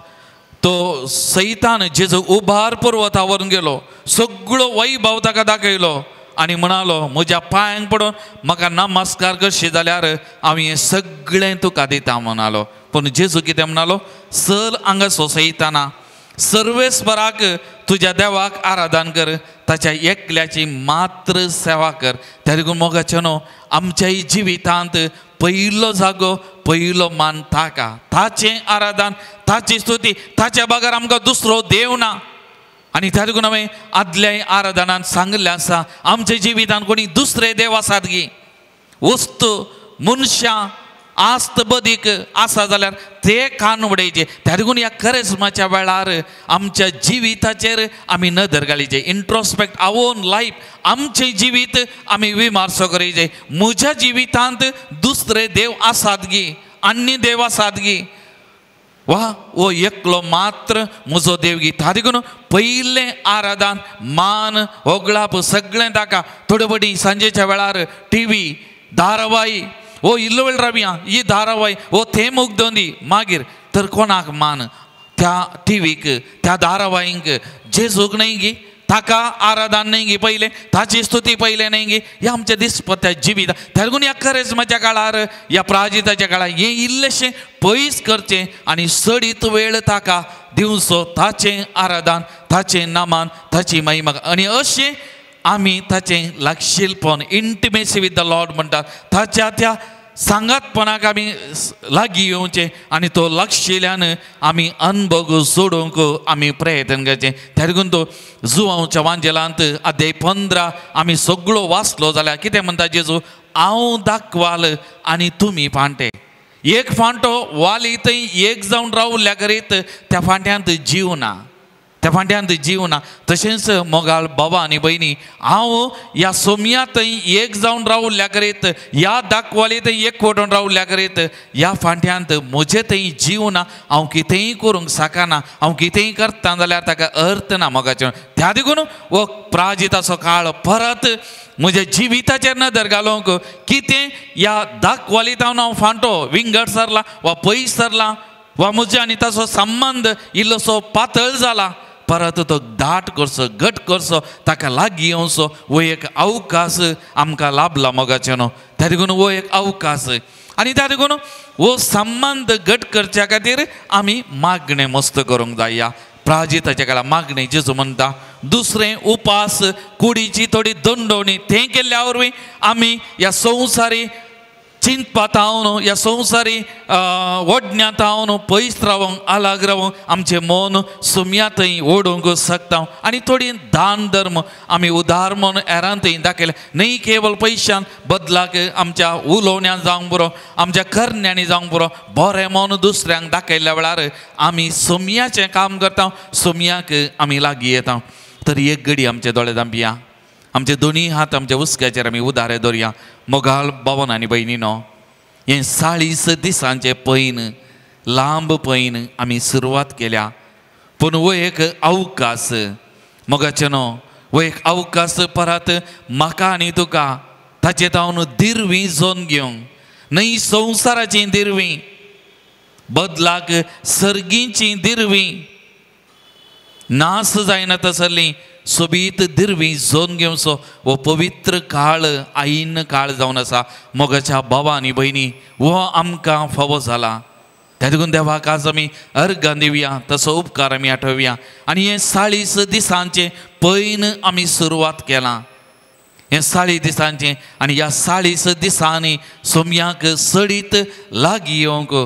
Speaker 2: तो सैतान जेजो उबार पर्वता व्हरून गेलो, सगळो वैभव ताका दाखयलो आनी म्हणालो, म्हज्या पांयांक पडून म्हाका नमस्कार करशी जाल्यार हांव हें सगळें तुका दिता म्हणालो. पूण जेजू कितें म्हणालो, चल हांगा सैताना, सर्वेस्पराक तुज्या देवाक आराधन कर, ताच्या एकल्याची मात्र सेवा कर. देखून मोगाचें न्हू, आमच्याय जिवितांत पयलो जागो, पयलो मान ताका, ताचें आराधन, ताची स्तुती. ताच्या बगर आमकां दुसरो देव ना. आनी त्या देखून हांवें आदल्या आराधनांत सांगलें आसा, आमच्या जिवितांत कोणी दुसरे देव आसात गी, वस्तू मनशां आस्त बदीक आसा जाल्यार ते कान उडयचे. त्या देखून ह्या करेस्माच्या वेळार आमच्या जिविताचेर आमी नदर घालीचे, इंट्रोस्पेक्ट आवर लायफ, आमचें जिवीत आमी विमर्श करीचे. म्हज्या जिवितांत दुसरे देव आसात गी, आनी देव आसात गी, वा वो एकलो मात्र म्हजो देव गी. त्या देखून पयलें आराधन, मान, होगळाप सगळें ताका. थोडे बडी सांजेच्या वेळार टीव्ही, धारावाही, ओ इल्लो वेळ रावया, ही धारावाही, ओ थें मुग्दोवन दी, मागीर तर कोणाक मान? त्या टीव्हीक, त्या धारावाहींक. जेजूक न्हय गी, ताका आराधन न्हय गी पयलें, ताची स्तुती पयलें न्हय गी. हें आमच्या दिसपत्या जिवीत. त्या लागून ह्या करेस्माच्या काळार, ह्या प्राजिताच्या काळार हें इल्लेशें पयस करचें आनी सडीत वेळ ताका दिवचो, ताचें आराधन, ताचें नामान, ताची महिमा. आनी अशें आमी ताचें लागशीलपण, इंटिमेसी विथ द लॉर्ड म्हणटात, ताच्या त्या सांगातपणाक आमी लागीं येवचें आनी तो लागशिल्ल्यान आमी अनुभव सोडूंक आमी प्रयत्न करचें. त्या देखून तो जुवांच्या वांजेलांत अध्याय 15 आमी सगळो वाचलो जाल्यार कितें म्हणटा जेजू, हांव दाखवाल आनी तुमी फांटे. एक फांटो वाली थंय एक जावन रावल्या करीत त्या फांट्यांत जीव ना, त्या फांट्यांत जीव ना. तशेंच मोगाळ बाबा आनी भयणी, हांव ह्या सोमया थंय एक जावन रावल्या करीत, ह्या दाखवाली थंय एक वटून रावल्या करीत ह्या फांट्यांत म्हजे थंय जीव ना. हांव कितेंय करूंक शकना, हांव कितेंय करता जाल्यार ताका अर्थ ना मोगाचें. त्या देखून हो प्राजिताचो काळ परत म्हज्या जिविताचेर नदर घालूंक, कितें ह्या दाखवालीत हांव फांटो विंगड सरला वा पयस सरला, वा म्हजे आनी ताचो संबंध इल्लोसो पातळ जाला, परत तो दाट करचो, घट करचो, ताका लागीं येवचो, हो एक अवकाश आमकां लाभला मोगाचें न्हू. त्या देखून हो एक अवकाश. आनी त्या देखून हो संबंध घट करच्या खातीर आमी मागणें मस्त करूंक जाय. प्राजिताच्या काळार मागणें जेजू म्हणटा. दुसरें उपास, कुडीची थोडी दंडोवणी, तें केल्ल्या वरवीं आमी ह्या संवसारी चिंतपात हांव न्हू ह्या संवसारी वडण्यांत हांव न्हू पयस रावंक आलाग रावंक आमचें मन सुमया थंय ओडूंक शकता आनी थोडी दान धर्म आमी उदार मन हेरां थंय दाखयले न्ही केवळ पयशान बदलाक आमच्या उलोवण्यान जावंक बरो आमच्या करण्यांनी जावंक बरो बरें मन दुसऱ्यांक दाखयल्या वेळार आमी सुमयाचें काम करता सुमयाक आमी लागीं येता तर एक घडी आमचे दोळे धांपया आमचे दोनी हात आमच्या उस्क्याचेर आमी उदारे दवरया मोगाल भावन आनी भयणीनो हें 40 दिसांचे पैन लांब पैन आमी सुरवात केल्या पूण वो एक अवकाश मोगाचे न्हू वो एक अवकाश परत म्हाका आनी तुका ताचें हांव दिरवीं जोन घेवंक न्ही संवसाराची दिरवीं बदलाक सर्गीची दिरवीं नास जायना तसली सोबीत दिरवीं जोन घेवचो वो पवित्र काळ आईन काळ जावन आसा मोगाच्या भावा आनी भयणी वो आमकां फावो जाला त्या देखून देवाक आज आमी अर्गां दिवया तसो उपकार आमी आठवया आनी हे 40 दिसांचे पैन आमी सुरवात केलां हे 40 दिसांचे आनी ह्या 40 दिसांनी सोमयाक सडीत लागीं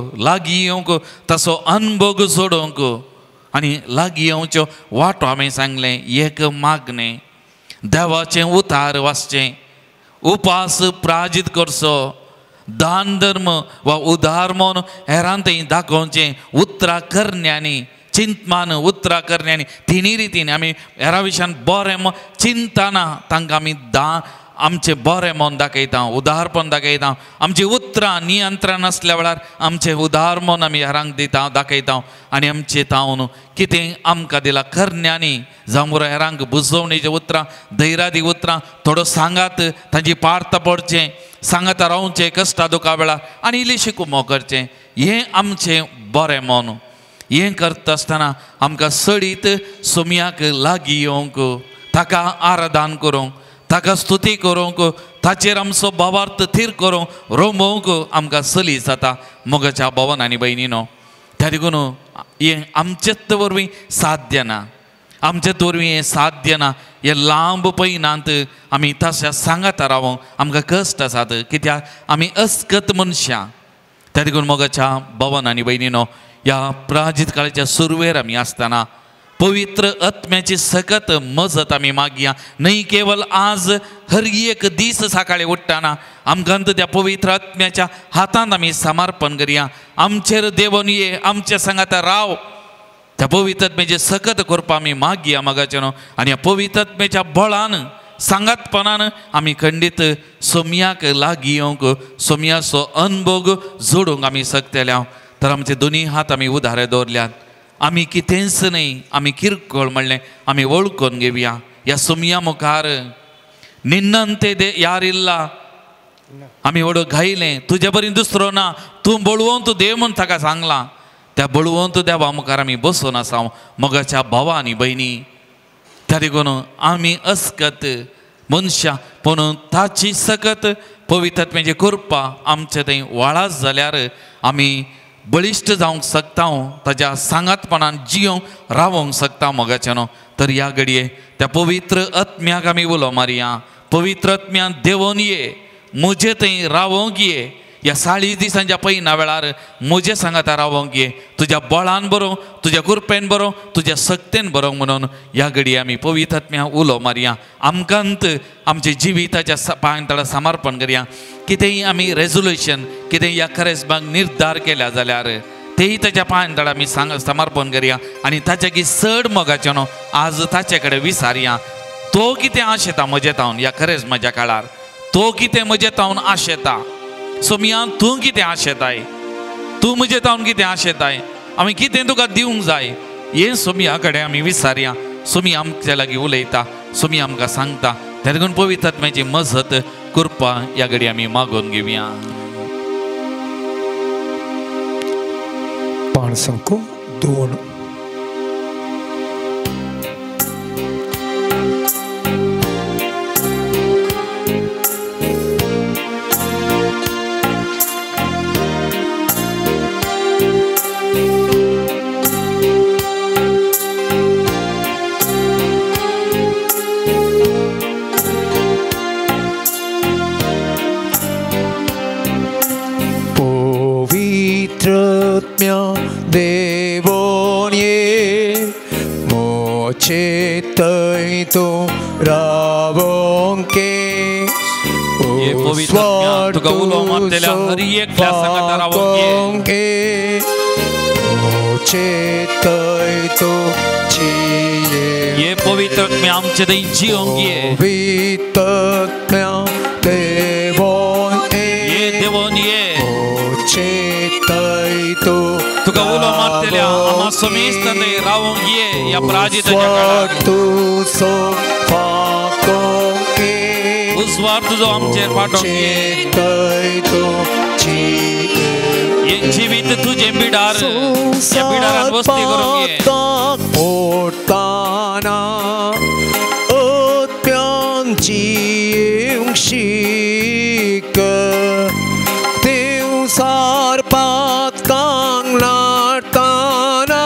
Speaker 2: येवंक तसो अनुभव जोडोवंक आनी लागीं येवच्यो वाटो हांवें सांगलें एक मागणें देवाचें उतार वाचचें उपास प्राजीत करचो दान धर्म वा उदार मन हेरां थंय दाखोवचें उतरां करण्यांनी चिंतमान उतरां करण्यांनी तिनी रितीन आमी हेरां विशयान बरें चिंतना तांकां आमी आमचें बरें मन दाखयता उदारपण दाखयता आमची उतरां नियंत्रण आसल्या वेळार आमचें उदार मन आमी हेरांक दिता दाखयता आनी आमचें तावन कितें आमकां दिलां करण्यांनी जावं बरो हेरांक बुजवणेचीं उतरां धैर्यादी उतरां थोडो सांगात तांची पार्थ पडचें सांगात रावचें कश्टा दुखा वेळार आनी इल्लीशी कुमो करचें हें आमचें बरें मन हें करता आसतना आमकां सडीत सोमयाक लागीं येवंक ताका आराधन करूंक ताका स्तुती करूंक ताचेर आमचो भावार्थ थीर करूंक रोमोवंक आमकां चली जाता मोगाच्या भावन आनी भयणीनो त्या देखून हें आमचेच वरवीं साध्य ना आमचेच वरवीं हें साध्य ना हे लांब पैनांत आमी तशा सांगात रावंक आमकां कश्ट आसात कित्याक आमी अस्कत मनशां त्या देखून मोगाच्या भावन आनी भयणीनो ह्या प्राजीत काळाच्या सुरवेर आमी आसतना पवित्र आत्म्याची सकत मजत आमी मागया न्ही केवळ आज हर एक दीस सकाळी उठ्ठाना आमकां त्या पवित्र आत्म्याच्या हातांत आमी समर्पण करया आमचेर देवून ये आमच्या सांगात राव त्या पवित्र आत्म्याची सकत करपा आमी मागया मागाचे न्हू आनी ह्या पवित्र आत्म्याच्या बळान सांगातपणान आमी खंडीत सोमयाक लागीं येवंक सोमयाचो अनुभव जोडूंक आमी शकतले तर आमचे दोनी हात आमी उदारे दवरल्यात आमी कितेंच न्ही आमी किरकोळ म्हणलें आमी वळखून घेवया ह्या सोमया मुखार निन्नंते दे यार इल्ला आमी वडो घायलें तुजे बरी दुसरो ना तूं बळवंत देव म्हूण ताका सांगलां त्या बळवंत देवा मुखार आमी बसून आसा मोगाच्या भावा आनी भयणी त्या देखून आमी अस्कत मनशां पूण ताची सकत पवित्र आत्म्याची कृपा आमचे थंय वाळास जाल्यार आमी बळिश्ट जावंक शकता ताच्या सांगातपणान जियोंक रावोंक शकता मोगाचे न्हू तर ह्या घडये त्या पवित्र आत्म्याक आमी उलो मारया पवित्र आत्म्यान देवून ये म्हजे थंय रावोंक ये ह्या 40 दिसांच्या पैना वेळार म्हजे सांगात रावोंक ये तुज्या बळान बरो तुज्या कृपेन बरो तुज्या सक्तेन बरो म्हणून ह्या घडये आमी पवित्र आत्म्याक उलो मारया आमकांत आमच्या जिविताच्या पांयतळा समर्पण करया कितेंय आमी रेजोल्युशन कितेंय ह्या खरेसबाग निर्धार केल्या जाल्यार तेही ताच्या पांयतळा आमी समर्पण करया आनी ताच्या चड मोगाचे न्हू आज ताचे कडेन विचारया तो कितें आशेता म्हजे तावन ह्या खरेच म्हज्या काळार तो कितें म्हजे तावन आशेता सोमया तूं कितें आशेताय तूं म्हजे तावन कितें आशेताय आमी कितें तुका दिवंक जाय हें सोमया कडेन आमी विचारया सोमी आमचे लागीं उलयता सोमी आमकां सांगता त्या देखून पवित्र आत्म्याची मजत कृपा ह्या घडी आमी मागून घेवया
Speaker 1: पाण संको 2
Speaker 3: Thank
Speaker 1: थंय तूं रावोंके
Speaker 2: ये पवित्र आत्म्या तुका उलो मारतेल्या हर एकल्या संगत रावोंके
Speaker 1: थंय तूं
Speaker 2: ये पवित्र आत्म्या आमचे थंय जियोंक
Speaker 1: पवित्र आत्म्या देवोन
Speaker 2: ये देवोन ये
Speaker 1: थंय तूं
Speaker 2: तुका उलो मारतेल्या आम्हा समेस्त थंय रावोंक ये या पराजिताच्या काळात उजवाड तुजो आमचेर पाठोवंक ये जिवीत तुजे बिडार या बिडारान वस्ती करूंक ये
Speaker 1: ओडताना ओत्यांची शिक दिवसार पातकांक लाडताना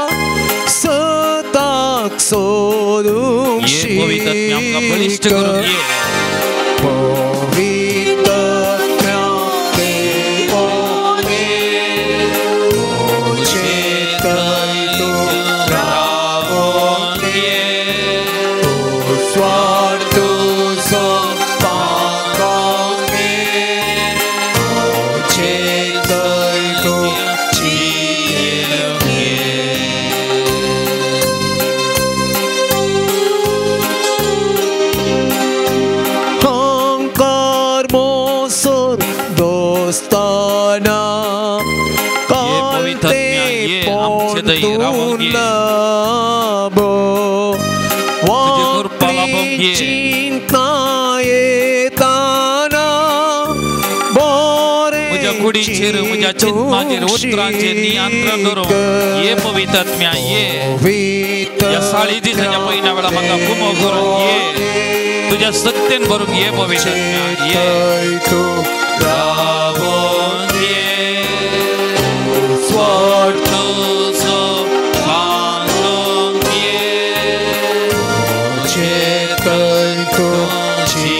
Speaker 1: सदांक सोदूंक
Speaker 2: ये पवित्र आत्म्या आमकां बलिश्ट करूंक ये कुडीचेर म्हज्या चिंतनाचेर उतरांचेर नियंत्रण दवरून ये पवित्र आत्म्या ये या साळी दिसाच्या पयल्या वेळा म्हाका कुमो करूंक ये तुज्या सत्तेन भरूंक ये पवित्र आत्म्या ये रावोन ये स्वार्थ तुजो बांदूंक ये चेतन तुजी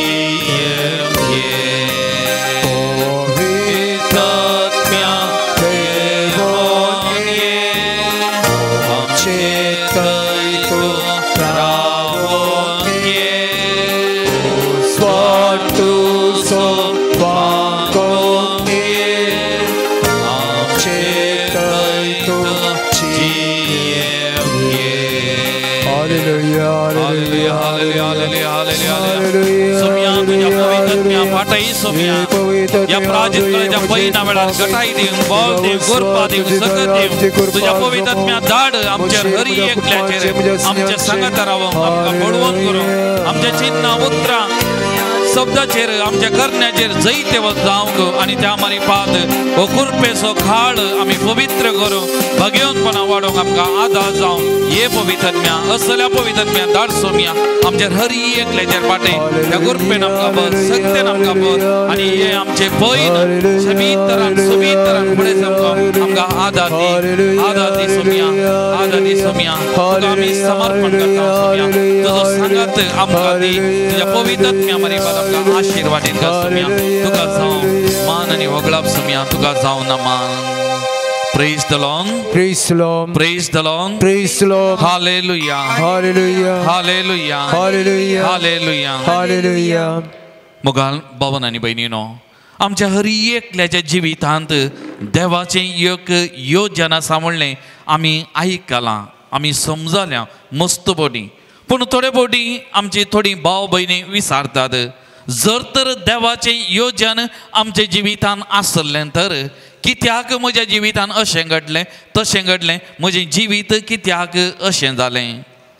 Speaker 2: या पराजित करायच्या पहिल्या वेळार गटाई दिवंक बॉल दिवंक गोरपा दिवंक सकत दिवंक तुझ्या पवित्र आत्म्या धाड आमचेर हर एकल्याचेर आमच्या संगत रावंक आमकां बळवंत करूंक आमच्या चिन्ह उतरां शब्दाचेर आमच्या करण्याचेर जैते जावंक आनी त्या मारिफात हो कुरपेचो खाड आमी पवित्र करूंक भगवंतपणां वाडोवंक आमकां आदार जावं ये पवित्र आत्म्या असल्या पवित्र आत्म्या धाड सोम्या आमचेर हर एकल्याचेर पाटे त्या कुरपेन आमकां भर सक्तेन आमकां भर आनी हे आमचे पैन समीतरान सुमीतरान फुडें सरपाक आमकां आदार दी सोम्या आदार दी सोम्या तुका आमी समर्पण करता सोम्या तुजो सांगात आमकां दी तुज्या पवित्र आत्म्या मारिफात आशीर्वादीत कर सोम्या तुका जावं मान आनी वगळाप सोम्या तुका जावं नमान Praise the Lord.
Speaker 1: Praise the Lord.
Speaker 2: Praise the Lord.
Speaker 1: Praise the Lord.
Speaker 2: Hallelujah.
Speaker 1: Hallelujah.
Speaker 2: Hallelujah.
Speaker 1: Hallelujah.
Speaker 2: Hallelujah.
Speaker 1: Hallelujah.
Speaker 2: मोगाल बाबन आनी भयणीनो आमच्या हर एकल्याच्या जिवितांत देवाचें एक योजना सांवळ्ळें आमी आयकलां आमी समजल्या मस्त बोडी पूण थोडे बोडी आमची थोडी भाव भयणी विसारतात जर तर देवाचें योजन आमच्या जिवितांत आसलें तर कित्याक म्हज्या जिवितांत अशें घडलें तशें घडलें म्हजें जिवीत कित्याक अशें जालें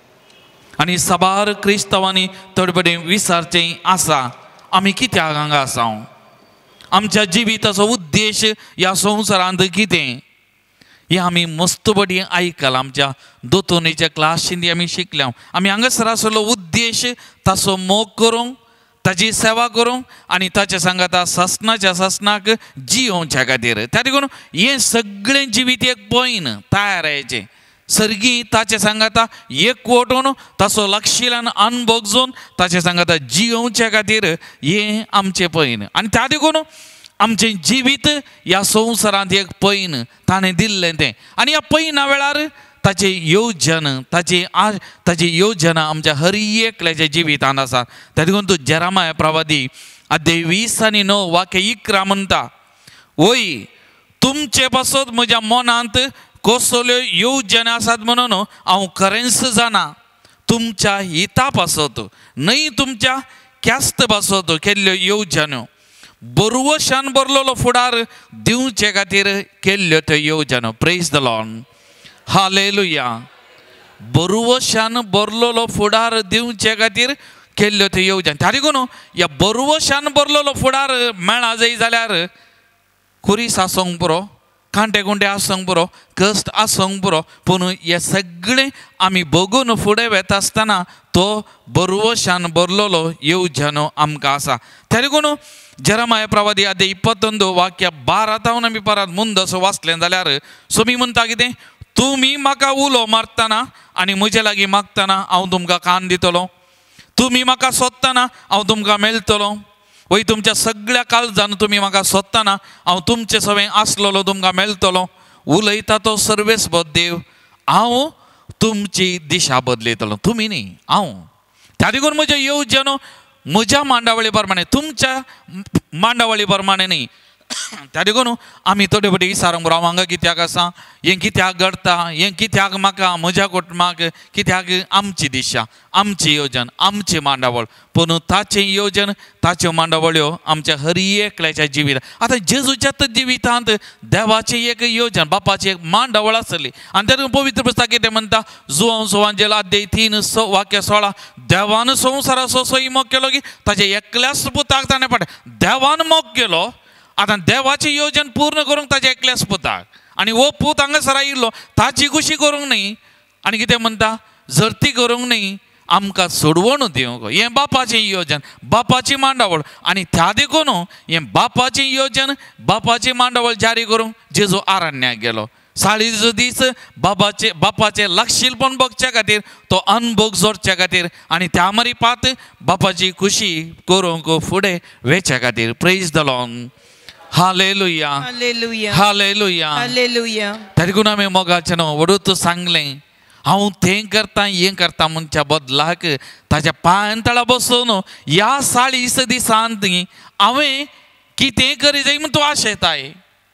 Speaker 2: आनी साबार क्रिस्तांवांनी थोडे कडेन विचारचें आसा आमी कित्याक हांगा आसां आमच्या जिविताचो उद्देश ह्या संवसारांत कितें हें आमी मस्त बडी आयकलां आमच्या दोतोनीच्या क्लासींत आमी शिकल्या आमी हांगासर आसलो उद्देश ताचो मोग करूंक ताची सेवा करूंक आनी ताच्या सांगाता ससनाच्या ससनाक जियोवच्या खातीर त्या देखून हें सगळें जिवीत एक पयन तयार जायचें सर्गी ताचे सांगाता एकवटून ताचो लागशिल्ल्यान अनुभव घेवन ताचे सांगाता जियोवच्या खातीर हें आमचें पयन आनी त्या देखून आमचें जिवीत ह्या संवसारांत एक पयन ताणें दिल्लें तें आनी ह्या पैना वेळार ताचे योजना आमच्या हर एकल्याच्या जिवितांत आसा. तातूंत तूं जेरामाया प्रवादी अध्याय 20:9 वाक्य 11 म्हणटा, वय तुमचे पासत म्हज्या मनांत कसल्यो येवजण्यो आसात म्हणून हांव खरेंच जाणा. तुमच्या हिता पासत न्हय तुमच्या क्यास्त पासत केल्ल्यो येवजण्यो, बरवशान बरलोलो फुडार दिवचे खातीर केल्ल्यो त्यो येवजण्यो. Praise the Lord. हालेलुया. बरवशान बरलोलो फुडार दिवचे खातीर केल्ल्यो त्यो येवजण्यो. त्या देखून ह्या बरवशान बरलोलो फुडार मेळा जाय जाल्यार खुरीस आसोंक पुरो, कांटे कुंटे आसोंक पुरो, कश्ट आसोंक पुरो, पूण हे सगळें आमी बघून फुडें वेता आसतना तो बरवशान बरलोलो येवजण्यो आमकां आसा. त्या देखून जेरामाया प्रवादी अध्याय 21 वाक्य 12 आमी परत मुंद असो वाचलें जाल्यार सोमी म्हणटा कितें, तुमी म्हाका उलो मारतना आनी म्हजे लागीं मागतना हांव तुमकां कान दितलो. तुमी म्हाका सोदतना हांव तुमकां मेळटलो. वय तुमच्या सगळ्या काळजान तुमी म्हाका सोदतना हांव तुमचे सवें आसलोलो तुमकां मेळटलो. उलयता तो सर्वेस्पर देव, हांव तुमची दिशा बदलयतलो. तुमी न्ही, हांव. त्या देखून म्हज्यो येवजण्यो म्हज्या मांडावळी प्रमाणे, तुमच्या मांडावळी प्रमाणे न्ही. त्या देखून आमी थोडे फावटी विचारूंक पुरो, हांव हांगा कित्याक आसा, हें कित्याक घडटा, हें कित्याक म्हाका, म्हज्या कुटुंबाक कित्याक आमची दिशा, आमची येवजण, आमची मांडावळ. पूण ताचें येवजण, ताच्यो मांडावळ्यो आमच्या हर एकल्याच्या जिवितांत. आतां जेजूच्या जिवितांत देवाची एक येवजण, बापाची एक मांडावळ आसली. आनी त्या पवित्र पुस्तक कितें म्हणटा, जुवांजेल अध्याय 3 वाक्य 16, देवान संवसाराचो सो मोग केलो की ताच्या एकल्याच पुताक ताणें पाठयलो. देवान मोग केलो, आतां देवाची येवजण पूर्ण करूंक ताच्या एकल्याच पुताक, आनी हो पूत हांगासर आयिल्लो ताची खुशी करूंक न्ही, आनी कितें म्हणटा, झर्ती करूंक न्ही, आमकां सोडवण दिवंक. हें बापाचें येवजण, बापाची मांडावळ. आनी त्या देखून हें बापाचें येवजण, बापाची मांडावळ जारी करूंक जेजू आरण्याक गेलो. 40 दीस बापाचें लागशीलपण बघच्या खातीर, तो अनभोग जोडच्या खातीर, आनी त्या मरी पात बापाची खुशी करूंक फुडें वेच्या खातीर. Praise the Lord. Hallelujah.
Speaker 4: Hallelujah.
Speaker 2: Hallelujah.
Speaker 4: Hallelujah.
Speaker 2: त्या देखून आमी मोगाचें न्हू वडूच सांगलें, हांव तें करता हें करता म्हणच्या बदलाक ताच्या पांयां तळा बसून ह्या 40 दिसांत हांवें कितें करी जाय म्हूण तूं आशेताय.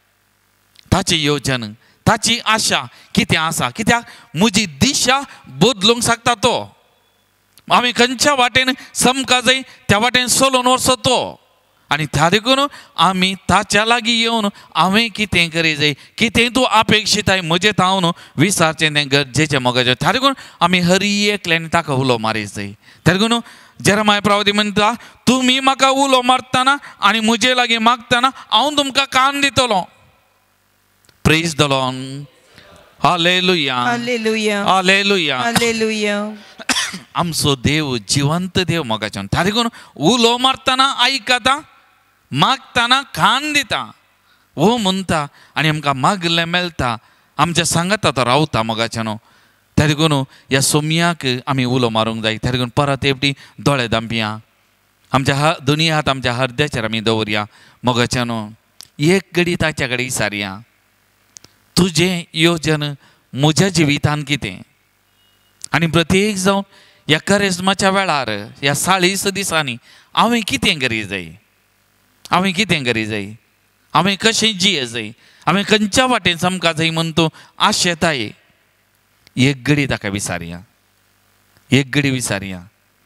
Speaker 2: ताची येवजण, ताची आशा कितें आसा, कित्याक म्हजी दिशा बदलूंक शकता तो. हांवें खंयच्या वाटेन समका जाय त्या वाटेन चलोवन वचो तो. आनी त्या देखून आमी ताच्या लागीं येवन हांवें कितें करी जाय, कितें तूं अपेक्षीत आय म्हजें हांव विचारचें तें गरजेचें मोगाचें. त्या देखून आमी हर एकल्यान ताका उलो मारीत जाय. त्या देखून जेरामाया प्रवादी म्हणटा, तुमी म्हाका उलो मारतना आनी म्हजे लागीं मागतना हांव तुमकां कान दितलो. Praise the Lord. Hallelujah.
Speaker 4: Hallelujah.
Speaker 2: Hallelujah.
Speaker 4: Hallelujah.
Speaker 2: आमचो देव जिवंत देव मोगाचें. त्या देखून उलो मारतना आयकता, मागतना कान दिता, हो म्हणटा, आनी आमकां मागलें मेळटा, आमच्या सांगाता तो रावता मोगाचें न्हू. त्या देखून ह्या सोमयाक आमी उलो मारूंक जाय. त्या देखून परत एवटी दोळे धांपया, आमच्या दोनी हात आमच्या हृदयाचेर आमी दवरया मोगाचें न्हू. एक घडी ताच्या कडेन विचारया, तुजें येवजण म्हज्या जिवितांत कितें. आनी प्रत्येक जावन ह्या करेजमाच्या वेळार, ह्या 40 दिसांनी हांवें कितें करी जाय, हांवें कितें करी जाय, हांवें कशें जिये जाय, हांवें खंयच्या वाटेन चमका जाय म्हूण तूं आशेताय. एक घडी ताका विचारया, एक घडी विचारया.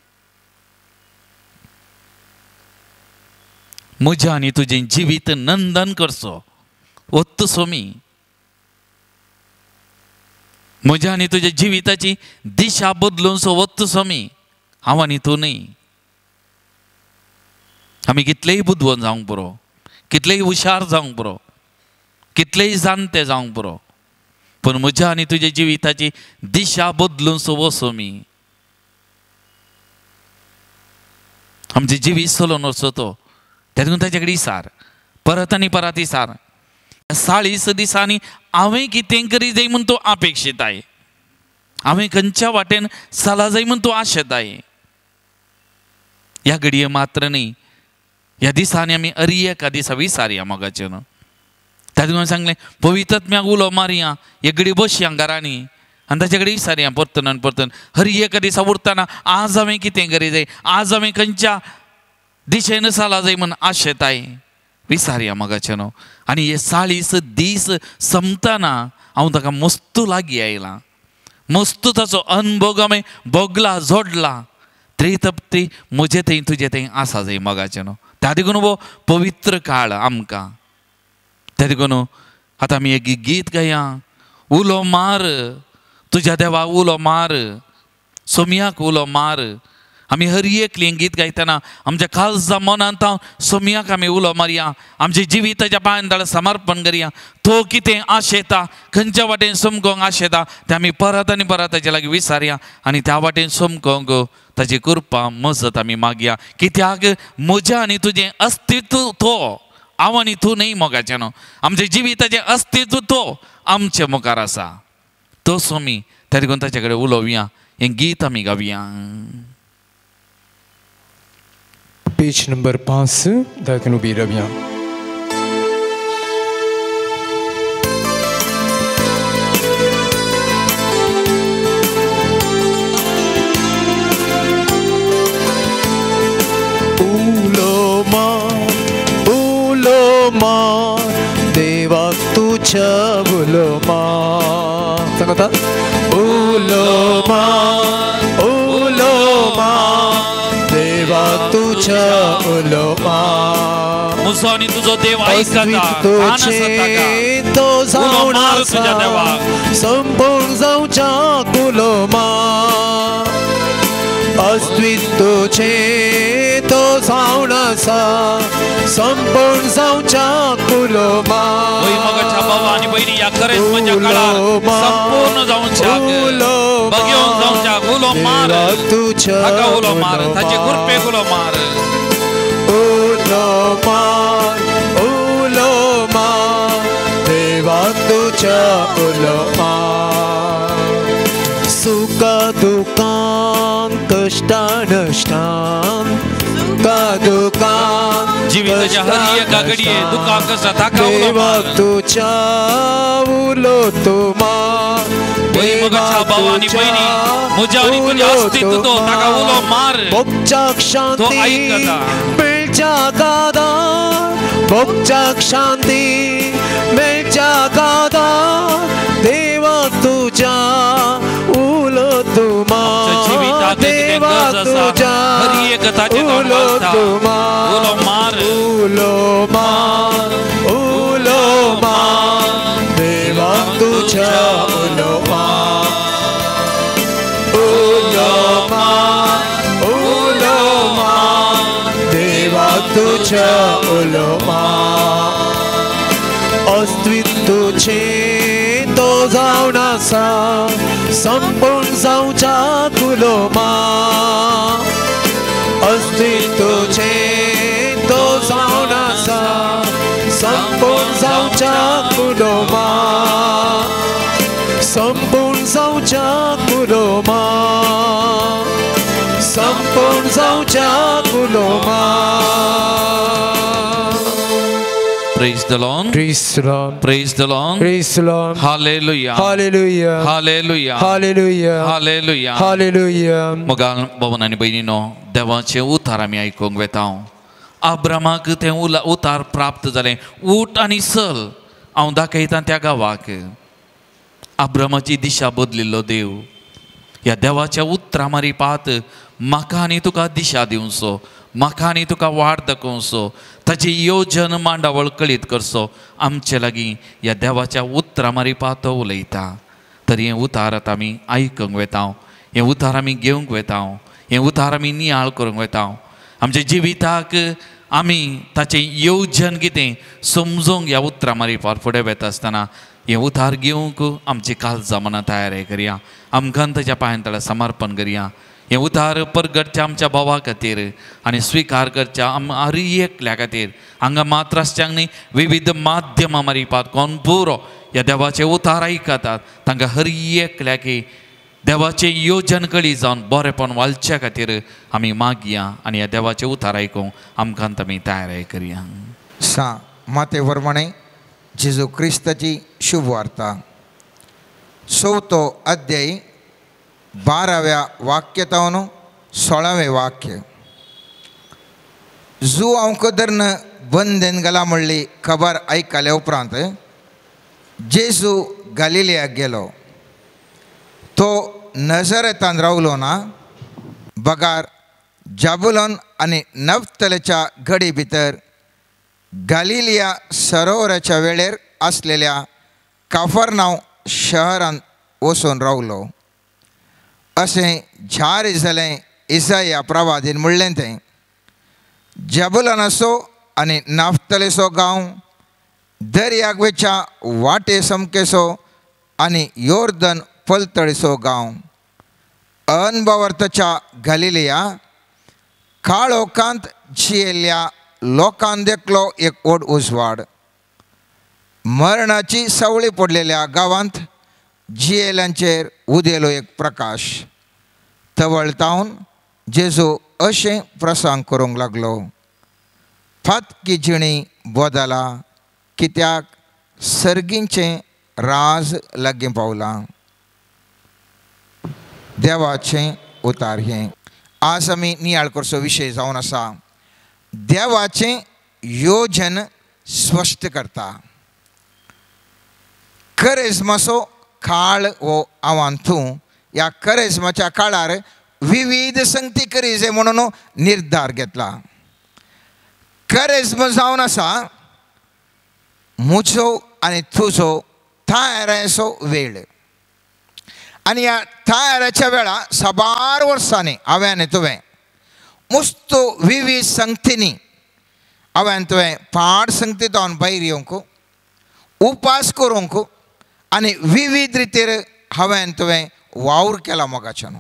Speaker 2: म्हजें आनी तुजें जिवीत नंदन करचो वत्त सोमी. म्हज्या आनी तुज्या जिविताची दिशा बदलून सो वत्त सोमी. हांव आनी तूं न्ही. आमी कितलेय बुदवंत जावंक पुरो, कितलेय हुशार जावंक पुरो, कितलेय जाणते जावंक पुरो, पूण म्हज्या आनी तुज्या जिविताची दिशा बदलून सो वसोमी. आमचें जिवीत चलोवन वचो तो. त्या देखून ताचे कडेन विचार, परत आनी परत विचार, 40 दिसांनी हांवें कितें करी जाय म्हूण तूं अपेक्षीताय, हांवें खंयच्या वाटेन चला जाय म्हूण तूं आशेताय. ह्या घडये मात्र न्ही, ह्या दिसांनी आमी हर एका दिसा विचारया मोगाचें न्हू. त्या देखून सांगलें, पवित्रात्म्याक उलो मारया, एक घडी बसया घरांनी आनी ताचे कडेन विचारया परतून आनी परतून हरी एका दिसा उरतना आज हांवें कितें करी जाय, आज हांवें खंयच्या दिशेन चला जाय म्हूण आशेताय विचारया मोगाचे न्हू. आनी हे 40 दीस संपतना हांव ताका मस्तू लागीं आयलां, मस्तू ताचो अनुभव हांवें भोगला जोडला. तरी तपती म्हजे थंय तुजे थंय आसा जाय मोगाचे न्हू. त्या देखून वो पवित्र काळ आमकां. त्या देखून आतां आमी एक गीत गाया, उलो मार तुज्या देवा उलो मार, सोमयाक उलो मार. आमी हर एकली गीत गायतना आमच्या खालसा मनांत हांव सोमयाक आमी उलो मारया, आमचे जिविताच्या पांयांतळ समर्पण करया. तो कितें आशेता, खंयच्या वाटेन सोमकोंक आशेता तें आमी परत आनी परत ताचे लागीं विचारया आनी त्या वाटेन सोमकोंक ताची कृपा मजत आमी मागया. कित्याक म्हजें आनी तुजें अस्तित्व तो, हांव आनी तूं न्ही मोगाचें न्हू. आमच्या जिविताचें अस्तित्व तो आमचे मुखार आसा. तो सोमी. त्या देखून ताचे कडेन उलोवया, हें गीत आमी गावया.
Speaker 1: पेज नंबर 5 दाखन उबी रव्या.
Speaker 3: देवा तुझ्या उलो मार, सांगता उलो मार, देवा तुझ्या उलो मार.
Speaker 2: मुजो आनी तुजो देव आयकता,
Speaker 3: तो जावन आसा संपूर्ण जावच्या उलो मार. अस्तित्वचे तो जावन आसा संपूर्ण जावच्या उलो मार.
Speaker 2: मोगाच्या भावा आनी भयणी ह्या खरेंच काळार संपूर्ण जावच्या बगेवन जावच्या उलो मार, ताका उलो मार, ताचे कृपेक उलो मार.
Speaker 3: उलो मार, देवा तुझ्या उलो मार. सुखा दुखान कष्टा नष्टान, सुखा दुखान
Speaker 2: जिविताच्या हर एका घडये दुखा कष्टा ताका उलो
Speaker 3: देवा
Speaker 2: मार.
Speaker 3: तुझ्या उलो तो मार.
Speaker 2: मोगाच्या भावा आनी भयणी म्हज्या आनी तुज्या अस्तित्व तो, ताका उलो मार.
Speaker 3: मोक्षाक शांती
Speaker 2: तो आयकता.
Speaker 3: मेळच्या गादा, मोक्षाक शांती मेळच्या गादा, देवा तुझ्या उलो तुमा, देवा तुझ्या उलो तुमा.
Speaker 2: उलो मार,
Speaker 3: उलो मार, उलो मार, देवा तुझ्या उलो मार. उलो मार, उलो मार, देवा तुझ्या उलो मार. अस्तित्वचे तो जावन आसा संपूर्ण जावच्या उलो मार. अस्तित्वचे तो जावन आसा संपूर्ण जावच्या उलो मार. संपूर्ण जावच्या उलो मार, संपूर्ण जावच्या उलो मार.
Speaker 2: Praise the Lord.
Speaker 1: Praise the Lord.
Speaker 2: Praise the Lord.
Speaker 1: Praise the Lord.
Speaker 2: Hallelujah.
Speaker 1: Hallelujah.
Speaker 2: Hallelujah.
Speaker 1: Hallelujah.
Speaker 2: Hallelujah.
Speaker 1: Hallelujah.
Speaker 2: मोगाल भवन आनी भयणीनो, देवाचे उतार आमी आयकूंक वेता. अब्रामाक तें उतार प्राप्त जालें. ऊठ आनी चल, हांव दाखयतां त्या गांवाक. अब्रामाची दिशा बदलिल्लो देव. ह्या देवाच्या उतरां मारी पात म्हाका आनी तुका दिशा दिवचो, म्हाका आनी तुका वाट दाखोवचो, ताची येवजन मांडावळ कळीत करचो. आमचे लागीं ह्या देवाच्या उतरां मारी पात तो उलयता. तरी हें उतार आतां आमी आयकूंक वेता, हें उतार आमी घेवंक वेता, हें उतार आमी नियाळ करूंक वेता. आमच्या जिविताक आमी ताचें येवजन कितें समजूंक ह्या उतरां मारी पात फुडें वेता आसतना हें उतार घेवंक आमची काळजां मनां तयारी करया. आमकां ताच्या पांयांतळा समर्पण करया. हें उतार परगटच्या आमच्या भावा खातीर आनी स्विकार करच्या हर एकल्या खातीर. हांगा मात्र आसच्यांक न्ही, विविध माध्यमां मारी पात कोण पुरो ह्या देवाचे उतार आयकतात तांकां हर एकल्याक देवाचे येवजन कळी जावन बरेपण वालच्या खातीर आमी मागया आनी ह्या देवाचे उतार आयकूंक आमकां आमी तयारी करया.
Speaker 5: माते वर्मणे जेजू क्रिस्ताची शुभ वार्ता. चौथो अध्याय 12व्या वाक्यातावन 16वें वाक्य. जो हांव धरन बंदेन गेला म्हणली खबर आयकल्या उपरांत जेजू गलिलेयाक गेलो. तो नजरेतान रावलो ना. बगार जाबुलोन आनी नफ्तलेच्या गडी भितर गलिलिया सरोवराच्या वेळेर आसलेल्या कफरनाव शहरांत वचून रावलो. अशें जाहीर जालें इसाया प्रवादीन म्हणलें तें. जबुलनाचो आनी नाफ्तलेचो गांव, दर्यावेच्या वाटे समकेचो आनी योर्दन पलतळीचो गांव, अनभवर्तच्या गलिलिया, काळोखांत जियेल्ल्या लोकांक देखलो एक व्हड उजवाड, मरणाची सवळी पडलेल्या गांवांत जियेल्यांचेर उदेलो एक प्रकाश. तवळतावन जेजू अशें प्रसंग करूंक लागलो. फातकी जिणी बदला, कित्याक सर्गींचें राज लागीं पावलां. देवाचें उतार हें. आज आमी नियाळ करचो विशय जावन आसा देवाचें योजन स्पश्ट करता. करिज्माचो काळ हो आवांतू. ह्या करिज्माच्या काळार विविध संगती करीजे म्हणून निर्धार घेतला. करिज्मा जावन आसा म्हजो आनी तुजो तयारेचो वेळ. आनी ह्या तयारेच्या वेळा साबार वर्सांनी हांवें आनी तुवें मस्त विविध संगतींनी हांवें तुवें पाड संगतींत हांव भायर येवंक, उपास करूंक आनी विविध रितीर हांवें तुवें वावर केला मोगाच्यान.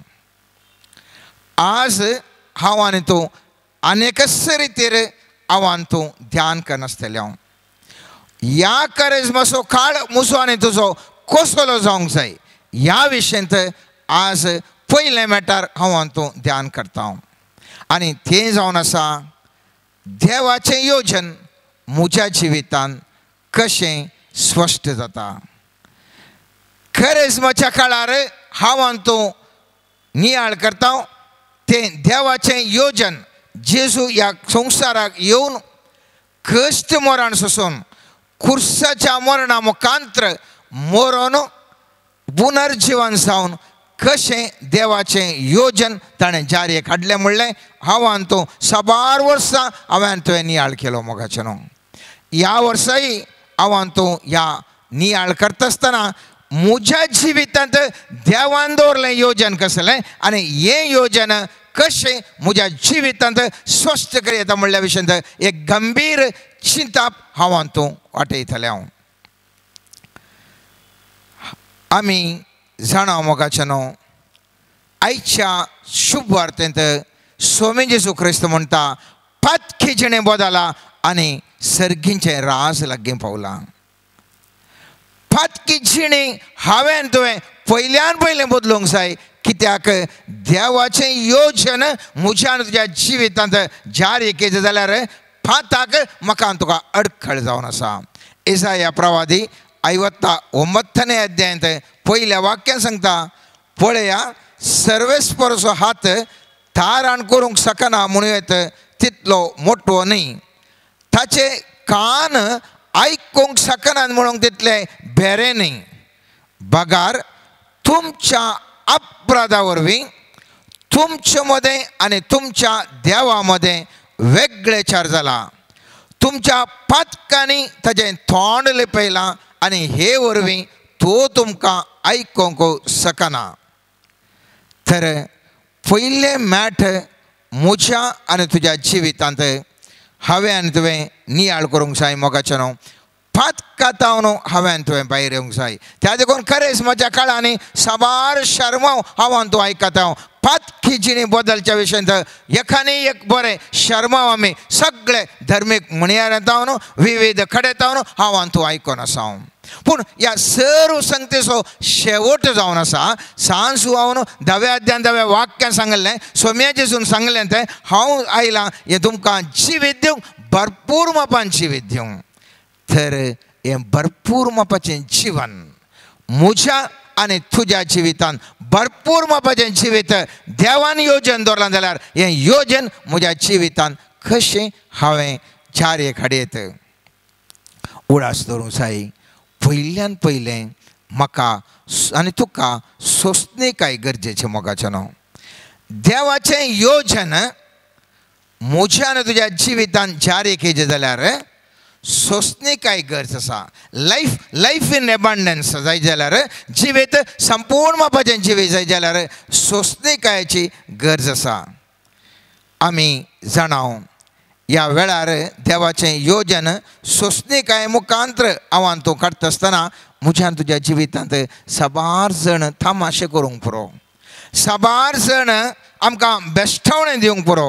Speaker 5: आज हांव आनी तूं अनेकच रितीर हांवान तूं ध्यान करनासतलें. हांव ह्या करिज्माचो काळ म्हजो आनी तुजो कसलो जावंक जाय ह्या विशयांत आज पयले मॅटर हांव तूं ध्यान करता. आनी तें जावन आसा देवाचें योजन म्हज्या जिवितांत कशें स्पश्ट जाता. करिज्माच्या काळार हांव तूं नियाळ करता तें देवाचें योजन जेजू ह्या संवसाराक येवन कश्ट मरण सोसून खुर्साच्या मरणा मुखांत्र मरून पुनर्जीवन जावन कशें देवाचें योजन ताणें जारयेक हाडलें म्हणलें हांव तूं साबार वर्सां हांवें तुवें नियाळ केलो मोगाचें न्हू. ह्या वर्साय हांव तूं ह्या नियाळ करता आसतना म्हज्या जिवितांत देवान दवरलें योजन कसलें आनी हें योजन कशें म्हज्या जिवितांत स्पश्ट करी येता म्हणल्या विशयांत एक गंभीर चिंता हांव तूं वाटयतलें. हांव आमी जाणा मोगाचें न्हू आयच्या शुभ वार्तेंत स्वामी जेजू क्रिस्त म्हणटा फातकी जिणे बदला आनी सर्गींचें राज लागीं पावलां. फातकी जिणी हांवें तुवें पयल्यान पयलें बदलूंक जाय. कित्याक देवाचें योजन म्हज्या आनी तुज्या जिवितांत जारी केलें जाल्यार फाताक म्हाका तुका अडखळ जावन आसा. इसाया प्रवादी 59 अध्यायांत पयल्या वाक्यान सांगता, पळया सर्वेस्परचो हात थाराण करूंक शकना म्हणून तितलो मोठो न्ही, ताचे कान आयकूंक शकनात म्हणून तितले बेरे न्ही. बगार तुमच्या अपराधा वरवीं तुमचे मदें आनी तुमच्या देवा मदें वेगळेचार जाला. तुमच्या पातकांनी ताचें तोंड लिपयलां आनी हे वरवीं तो तुमकां आयकूंक शकना. तर पयलें मॅट म्हज्या आनी तुज्या जिवितांत हांवें आनी तुवें नियाळ करूंक जाय मोगाचें न्हू. फातकातावन हांवें तुवें भायर येवंक जाय. त्या देखून करिज्माच्या काळांनी साबार शर्माव हांव तूं आयकता. फातकी जिणी बदलच्या विशयांत एखानी एक बरें शर्माव आमी सगळे धर्मीक म्हणयार येता न्हू, विविध कडेन येता न्हू, हांव तूं आयकून आसा. पूण ह्या सर्व संगतीचो शेवट जावन आसा सांजू हांव 10व्या अध्यायान 10व्या वाक्यान सांगलें, सोम्या जेजून सांगलें तें हांव आयलां हें तुमकां जिवीत दिवंक, भरपूर मापान जिवीत दिवंक. तर हें भरपूर मापाचें जिवन म्हज्या आनी तुज्या जिवितांत भरपूर मापाचें जिवीत देवान योजन दवरलां जाल्यार हें योजन म्हज्या जिवितांत कशें हांवें जारेक हाडयत. उडास दवरूंक जाय. पयल्यान पयलें म्हाका आनी तुका सोंसणेकाय गरजेचें मोगाचें न्हू. देवाचें योजन म्हज्या आनी तुज्या जिवितांत जारेक येयचें जाल्यार सोंसणेकाय गरज आसा. लायफ इन एबंडन्स जाय जाल्यार जिवीत संपूर्ण मापाचें जिवीत जाय जाल्यार सोंसणेकायेची गरज आसा. आमी जाणाव ह्या वेळार देवाचें योजन सोंसणेकाय मुखांतर आव्हान तूं काडटा आसतना म्हज्या तुज्या जिवितांत साबार जण तमाशे करूंक पुरो. साबार जण आमकां बेश्टावणें दिवंक पुरो.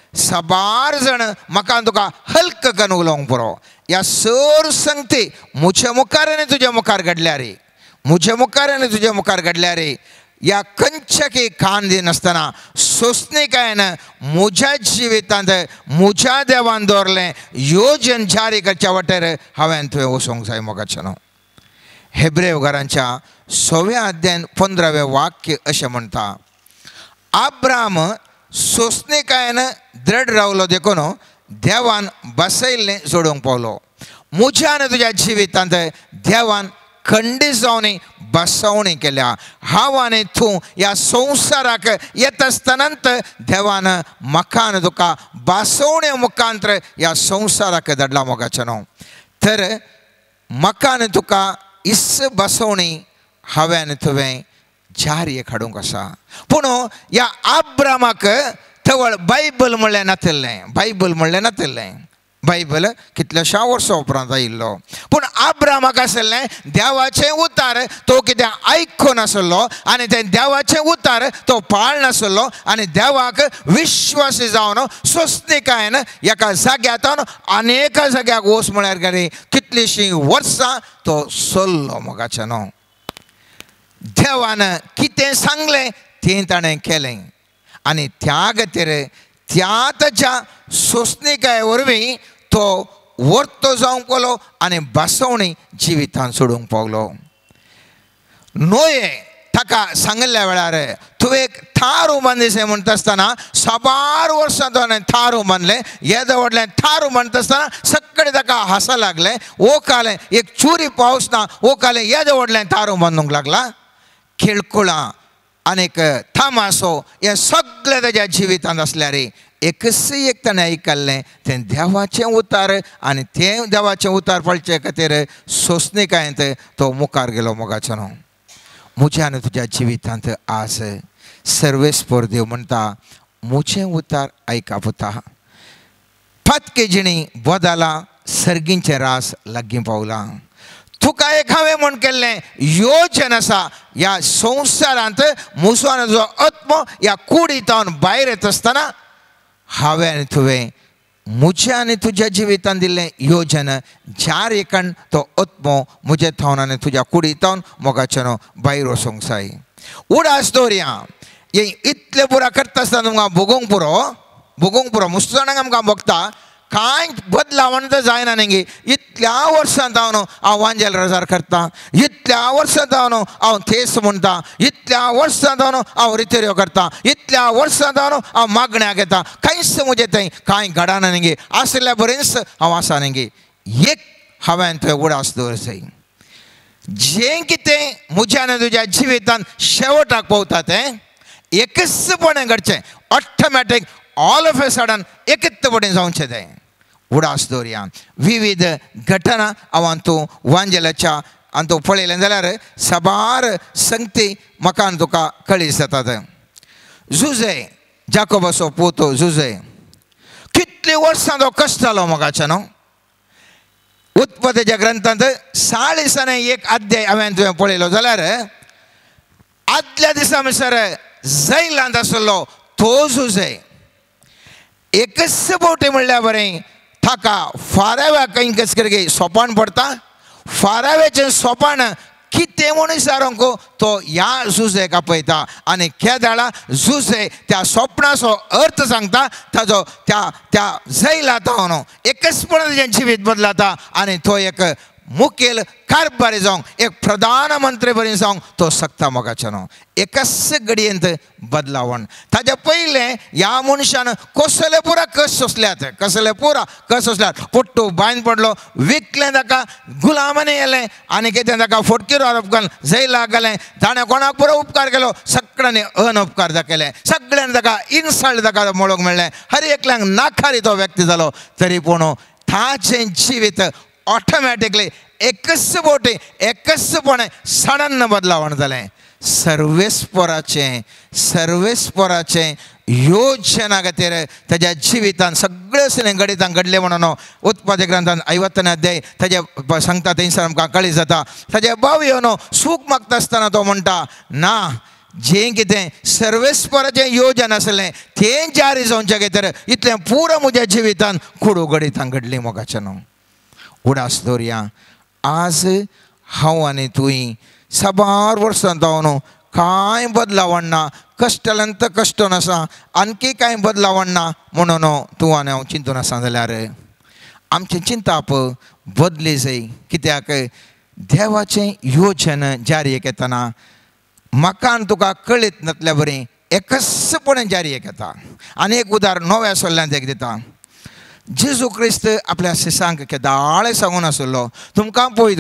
Speaker 5: साबार जण म्हाका तुका हल्क करून उलोवंक पुरो. ह्या सर संगती म्हज्या मुखार आनी तुज्या मुखार घडल्या रे. म्हज्या मुखार आनी तुज्या मुखार घडल्या रे. ह्या खंयच्याकय कान दिनासतना सोंसणेकायेन म्हज्या जिवितांत म्हज्या देवान दवरलें योजन जारी करच्या वाटेर हांवें थंय वचोंक जाय मोगाचें न्हू. हेब्रेवकारांच्या 6व्या अध्यायान 15वें वाक्य अशें म्हणटा, अब्राम सोंसणेकायेन दृढ रावलो देखून देवान बसयल्लें जोडूंक पावलो. म्हज्या आनी तुज्या जिवितांत देवान खंडीत जावन बसवणी केल्या. हांव आनी तूं ह्या संवसाराक येता आसतनांत देवान म्हाका आनी तुका बसवणे मुखांतर ह्या संवसाराक धाडला मोगाचें न्हू. तर म्हाका आनी तुका इस बसवणी हांवें आनी तुवें जारयेक हाडूंक आसा. पूण ह्या अब्रामाक थवळ बायबल म्हणलें नातिल्लें. बायबल म्हणलें नातिल्लें. बायबल कितल्याश्या वर्सां उपरांत आयिल्लो. पूण अब्रामाक आसलें देवाचें उतार तो कितें आयकून नासलो आनी तें देवाचें उतार तो पाळनासलो आनी देवाक विश्वासी जावन सोंसणेकायेन एका जाग्यातून अनेका जाग्याक वच म्हळ्यार घरी कितलींशीं वर्सां तो चल्लो मोगाचें न्हू. देवान कितें सांगलें तें ताणें केलें आनी त्या खातीर त्या ताच्या सोंसणेकाये वरवीं तो वर्तो जावंक पावलो आनी बसवणी जिवितांत सोडूंक पावलो. नोये ताका सांगल्या वेळार तूं एक थारू बांदिशें म्हणटा आसतना साबार वर्सां ताणें थारू बांदलें. येदें व्हडलें थारू म्हणटा आसतना सगळें ताका हांसा लागलें. ओकालें एक चुरी पावस ना ओकालें येदें व्हडलें थारू बांदूंक लागला. खेळकुळां आनीक थामासो हें सगळें ताच्या जिवितांत आसल्यार एकच एक ताणें आयकल्लें तें देवाचें उतार आनी तें देवाचें उतार पळचे खातीर सोंसणेकायेंत तो मुखार गेलो मोगाचें न्हू. म्हज्या आनी तुज्या जिवितांत आज सर्वेस्पर देव म्हणटा म्हजें उतार आयका पुता. पातके जिणी बोदाला सर्गींचें रास लागीं पावलां. तुका एक हांवें म्हण केल्लें योजन आसा. ह्या संवसारांत म्हजो आनी तुजो आत्मो ह्या कुडींतावन भायर येता आसतना हांवें आनी तुवें म्हज्या आनी तुज्या जिवितांत दिल्लें योजन ज्या रेखान तो आत्मो म्हजे थावन आनी तुज्या कुडींतावन मोगाचें न्हू भायर वचूंक जाय. उडास दवरया. हें इतलें पुरा करता आसतना तुमकां भोगूंक पुरो मुस्त जाणांक आमकां भोगता कांय बदलावण तर जायना न्ही. इतल्या वर्सांत हांव वांजेल रजार करता. इतल्या वर्सांत हांव थेस म्हणटा. इतल्या वर्सांत हांव रितेऱ्यो करता. इतल्या वर्सांत हांव मागण्याक येता. कांयच म्हजें थंय कांय घडना न्ही. आसल्या बरेंच हांव आसा न्ही. एक हांवें थंय उडास दवर जाय. जें कितें म्हज्या आनी तुज्या जिवितांत शेवटाक पावता तें एकचपणें घडचें. Automatic all of a sudden एकत्तपणें जावचें तें. उडास दवरया. विविध घटना हांव तूं वांजेलाच्या आनी तूं पळयलें जाल्यार साबार संगती म्हाका आनी तुका कळीत जातात. जुजे जाकोबाचो पोतो जुजे कितलीं वर्सां तो कश्टालो मोगाचें न्हू. उत्पत्तीच्या ग्रंथांत 40 एक अध्याय हांवें तुवें पळयलो जाल्यार आदल्या दिसा म्हणसर जैलांत आसलो तो जुजे एकच बोटे म्हणल्यार बरें ताका फाराव्या कंकस करगे सोपान पडटा. फाराव्याचें सोपान कितें म्हूण विचारूंक तो ह्या जुजेक आपयता आनी केदाळा जुजे त्या स्वप्नाचो अर्थ सांगता. ताजो त्या जैलांत एकचपणान तेजें जिवीत बदलाता आनी तो एक मुखेल कारभारी जावंक एक प्रधानमंत्री बरी जावंक तो सकता मोगाचे न्हू एकच घडयेंत बदलावण ताच्या पयलें ह्या मनशान कसले पुरा कस सोंसल्यात पोट्टू बायन पडलो विकलें ताका गुलामानी येलें आनी कितें ताका फोटकीर आरोप घालून जैलाक घालें ताणें कोणाक पुरो उपकार केलो सगळ्यांनी अनउपकार दाखयले सगळ्यांनी ताका इन्सल्ट ताका मेळोंक मेळ्ळें हर एकल्यांक नाखारी तो व्यक्ती जालो तरी पूण ताचें जिवीत ऑटोमॅटिकली एकचपणे सडन बदलावण जालें सर्वेस्पराचें योजना खातीर ताच्या जिवितान सगळें घडितां घडलें म्हणून उत्पत्ती ग्रंथान 50 अध्याय ताजे सांगता थंयसर आमकां कळी जाता ताजे भावयो न्हू सूख मागता आसतना तो म्हणटा ना जें कितें सर्वेस्पराचें योजना आसलें तें जारी जावचे खातीर इतलें पुरो म्हज्या जिवितान खुडू घडितां घडलीं मोगाचें न्हू उडास दवरया आज हांव आनी तुवें साबार वर्सां जावन कांय बदलावण ना कश्टांत कश्ट नासा आणकी कांय बदलावण ना म्हणून तूं आनी हांव चिंतून आसा जाल्यार आमचें चिंताप बदली जाय कित्याक देवाचें योजना जारयेक येतना म्हाका आनी तुका कळीत नासल्या बरें एकचपणे जारयेक येता आनी एक उदाहरण नव्या सोल्ल्यान एक दिता जेजू क्रिस्त आपल्या शिसांक केदाळे सांगून आसलो तुमकां पवित्र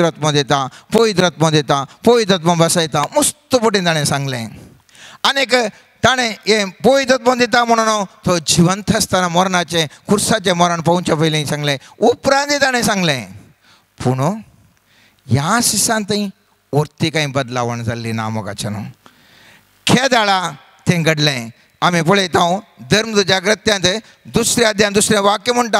Speaker 5: आत्मा बसयता मस्त पटीन ताणें सांगलें आनीक ताणें हें पवित्र आत्मा दिता म्हणून तो जिवंत आसतना मरणाचें खुर्साचें मरण पावचे पयलीं सांगलें उपरांत ताणें सांगलें पूण ह्या शिसांतय व्हरती कांय बदलावण जाल्ली ना मोगाचें न्हू केदाळा तें घडलें आमी पळयता धर्म जागृत्यांत दुसऱ्या अध्यायान दुसरें वाक्य म्हणटा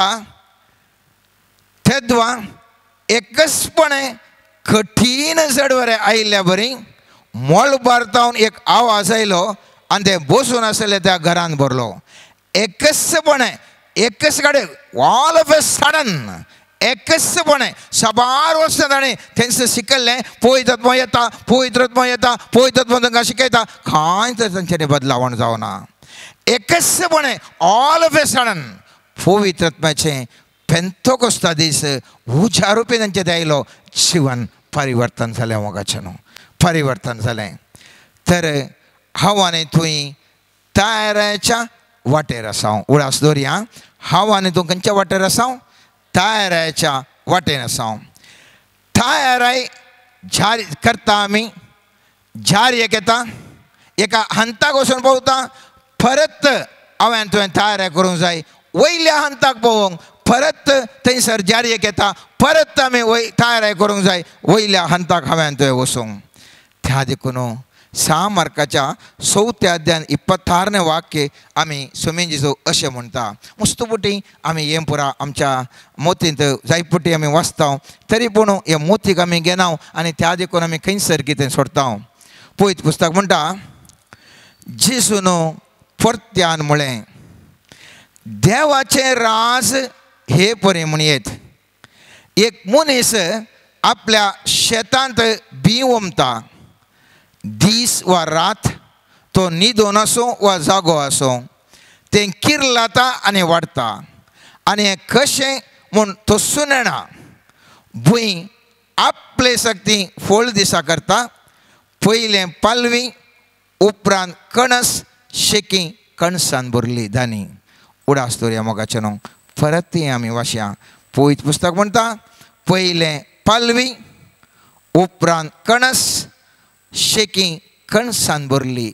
Speaker 5: तेदवा एकचपणे कठीण जडवरे आयिल्ल्या बरी मोल बारतावन एक आवाज आयलो आनी ते बसून आसले त्या घरान भरलो एकचपणे एकच कडेन ऑल ऑफ ए सडन एकचपणे साबार वर्सां ताणें थंयसर शिकयल्लें पवित्र आत्मा तांकां शिकयता कांयच तांचेर बदलावण जावना एकचपणे ऑल ऑफ ए सडन पवित्र आत्म्याचें पेंतोकोस्ता दीस उज्या रुपी तांचे आयलो जिवन परिवर्तन जालें मोगाचें न्हू परिवर्तन जालें तर हांव आनी तुवें तयारेच्या वाटेर आसा उडास दवरया हांव आनी तूं खंयच्या वाटेर आसा तयारेच्या वाटेन आसा तयाराय जारी करता आमी जारयेक येता एका हंताक वचून पावता परत हांवें तुवें तयारी करूंक जाय वयल्या हंताक पळोवंक परत थंयसर जारयेक येता परत आमी तयारी करूंक जाय वयल्या हंताक हांवें तुवें वचूंक त्या देखून 6 मार्काच्या 4 अध्यायान 26 वाक्य आमी सोमेन जेजू अशें म्हणटा मस्तपटी आमी हें पुरा आमच्या मोतींत जायपटी आमी वाचता तरी पूण हे मोतीक आमी घेना आनी त्या देखून आमी खंयसर कितें सोडटा पळयत पुस्तक म्हणटा जेजून परत्यान म्हळें देवाचें राज हे परी म्हणयेत एक मनीस आपल्या शेतांत बी वमता दीस वा रात तो न्हिदोन आसूं वा जागो आसूं तें किरलाता आनी वाडटा आनी हें कशें म्हूण तसून येना भूंय आपले सक्ती फळ दिसा करता पयलें पालवी उपरांत कणस शेकी कणसान भरली दानी उडास दवरया मोगाचें न्हू परत ती आमी वाचया पळयत पुस्तक म्हणटा पयलें पालवी उपरांत कणस शेकी कणसान भरली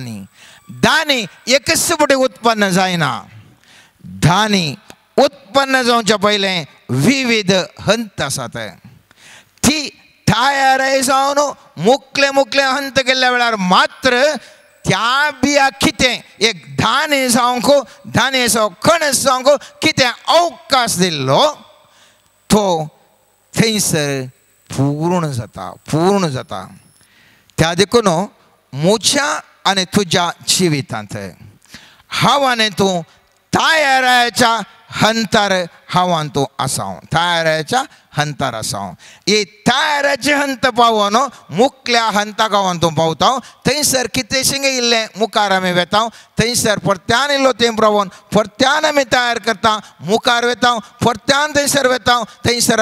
Speaker 5: दानी एकच पटी उत्पन्न जायना धानी उत्पन्न जावच्या पयलें विविध हंत आसात ती तयारी जावन मुखले हंत केल्ल्या वेळार मात्र त्या बिया कितें एक धाने जावंक धाने जावं कणस जावंक कितें अवकाश दिल्लो तो थंयसर पूर्ण जाता त्या देखून म्हज्या आनी तुज्या जिवितांत हांव आनी तूं तयारेच्या हंतार हांव आनी तूं आसां तयारेच्या हंतार आसां हे तयारेचे हंत पावोन मुखल्या हंताक हांव तूं पावता थंयसर कितेंशें इल्लें मुखार आमी वेता थंयसर परत्यान इल्लो तेंप रावोन परत्यान आमी तयार करता मुखार वेता परत्यान थंयसर वेता थंयसर आमी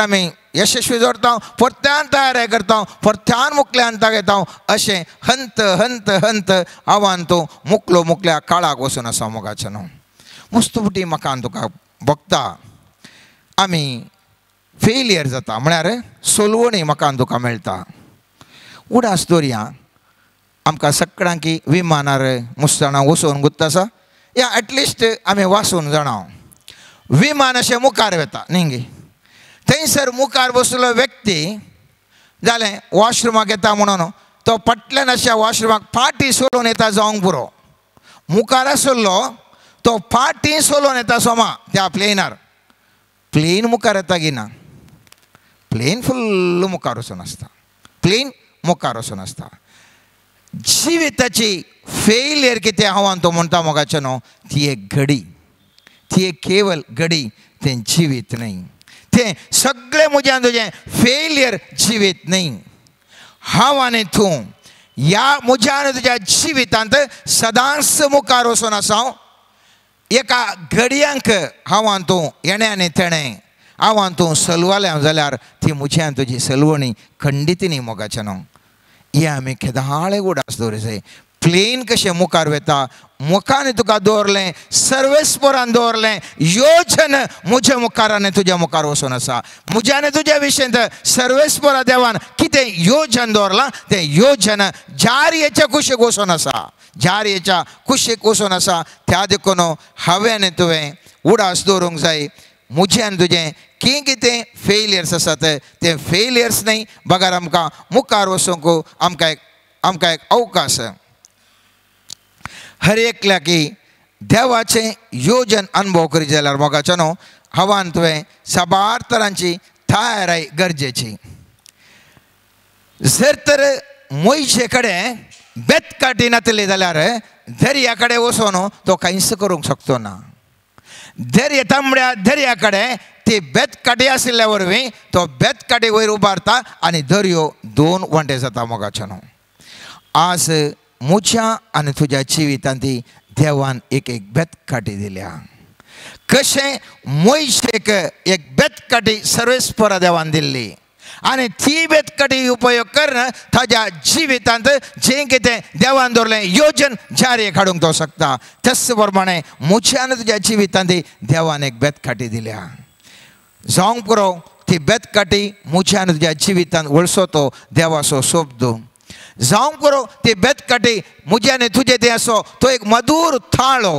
Speaker 5: यशस्वी जोडता परत्यान तयारी करता परत्यान मुकल्यान घेता अशें हंत हंत हंत हांवान तूं मुकल्या काळाक वचून आसा मोगाचें न्हू मुस्तुबटी म्हाका तुका बघता आमी फेलियर जाता म्हळ्यार सोलवणी म्हाका तुका मेळटा उडास दर्या आमकां सगळ्यांक विमानार मुस्ताना वचून गुत्त आसा या एटलिस्ट आमी वाचून जाणाव विमान अशें मुखार वता न्ही थंयसर मुखार बसलो व्यक्ती जालें वॉशरुमाक येता म्हणून तो फाटल्यान अशा वॉशरुमाक फाटी सोलून येता जावंक पुरो मुखार आसलो तो फाटी सोलून येता सोमा त्या प्लेनार प्लेन मुखार येता की ना प्लेन फुल्ल मुखार वचून आसता प्लेन मुखार वचून आसता जिविताची फेलियर कितें हांव तो म्हणटा मोगाचें न्हू ती एक घडी ती एक केवल घडी तें जिवीत न्ही तें सगळें म्हज्यान तुजें फेलियर जिवीत न्ही हांव आनी तूं ह्या म्हज्यान तुज्या जिवितांत सदांच मुखार वचून आसा एका घडयांक हांव तूं येणें आनी तेणें हांव तूं सलवलें जाल्यार ती म्हज्यान तुजी सलवणी खंडीत न्ही मोगाचें न्हू हे आमी केदाळे उडास दवरूं जाय प्लेन कशें मुखार वता मुखान तुका दवरलें सर्वेस्परान दवरलें योजन म्हज्या मुखार आनी तुज्या मुखार वचून आसा म्हज्या आनी तुज्या विशयंत सर्वेस्परा देवान कितें योजन दवरलां तें योजन जारयेच्या कुशीक वचून आसा जारयेच्या कुशीक वचून आसा त्या देखून हांवें आनी तुवें उडास दवरूंक जाय म्हज्यान तुजें कितें फेलियर्स आसात ते फेलियर्स न्ही बगार आमकां मुखार वचूंक आमकां एक अवकाश हर एकल्याक देवाचें योजन अनुभव करी जाल्यार मोगाचें न्हू हांवान तुवें साबार तरांची तयारी गरजेची जर तर मोयशे कडेन बेतकाटी नातली जाल्यार दर्या कडेन वचून तो कांयच करूंक शकतो ना दर्या तांबड्या दर्या कडेन ती बेतकाटी आशिल्ल्या वरवीं तो बेतकाटी वयर उबारता आनी दर्यो दोन वंटे जाता मोगाचें न्हू आज म्हज्या आनी तुज्या जिवितांत देवान एक बेतकाटी दिल्या कशें मोयशेक एक बेतकाटी सर्वेस्परा देवान दिल्ली आनी ती बेतकाटी उपयोग करून ताज्या जिवितांत जें कितें देवान दवरलें योजन जारेक हाडूंक तो शकता तस प्रमाणे म्हज्या आनी तुज्या जिवितांत देवान एक बेतकाटी दिल्या जावंक पुरो ती बेतकाटी म्हज्या आनी तुज्या जिवितांत वळसो तो देवाचो शब्द जावंक पुरो ती बेतकाटी म्हज्या आनी तुजें तें आसो तो एक मधूर थाळो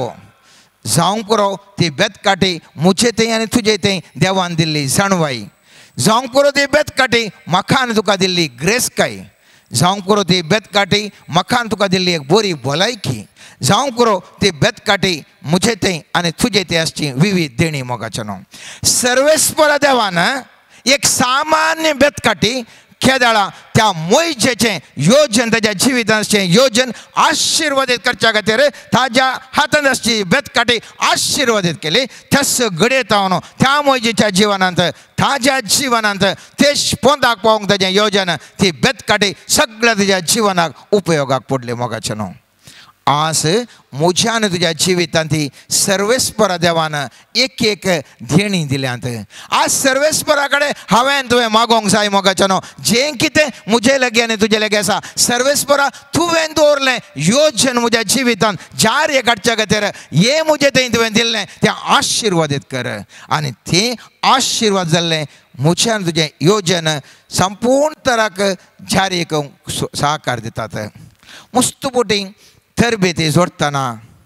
Speaker 5: जावंक पुरो ती बेतकाटी म्हजें तें आनी तुजें तें देवान दिल्ली जाणवाई जावंक पुरो ती बेतकाटी म्हाका आनी तुका दिल्ली ग्रेसकाय जावंक पुरो ती बेतकाटी म्हाका आनी तुका दिल्ली एक बरी भलायकी जावंक पुरो ती बेतकाटी म्हजें तें आनी तुजें तें आसची विविध देणी मोगाचें न्हू सर्वेस्परा देवान एक सामान्य बेतकाटी केदाळा त्या मोयशेचें योजन ताज्या जिवितांचें योजन आशिर्वादीत करच्या खातीर ताज्या हातांत आसची बेतकाटी आशिर्वादीत केली तस घडयेत हांव त्या मोयशेच्या जिवनांत ताज्या जिवनांत ते पोंदाक पावूंक ताजें योजन ती बेतकाटी सगळ्या तुज्या जिवनाक उपयोगाक पडली मोगाचें न्हू आज म्हज्या आनी तुज्या जिवितांत सर्वेस्परा देवान एक एक देणी दिल्यांत आज सर्वेस्परा कडेन हांवें तुवें मागोंक जाय मोगाचें न्हू जें कितें म्हजे लागीं आनी तुजे लागीं आसा सर्वेस्परा तुवें दवरलें योजन म्हज्या जिवितांत जारी काडच्या खातीर हें म्हजें तें तुवें दिल्लें तें आशिर्वादीत कर आनी तें आशिर्वाद जाल्लें म्हजें आनी तुजें योजन संपूर्ण तराक जारी करूंक सहकार दितात मुस्तुबटी तरबेती जोडटना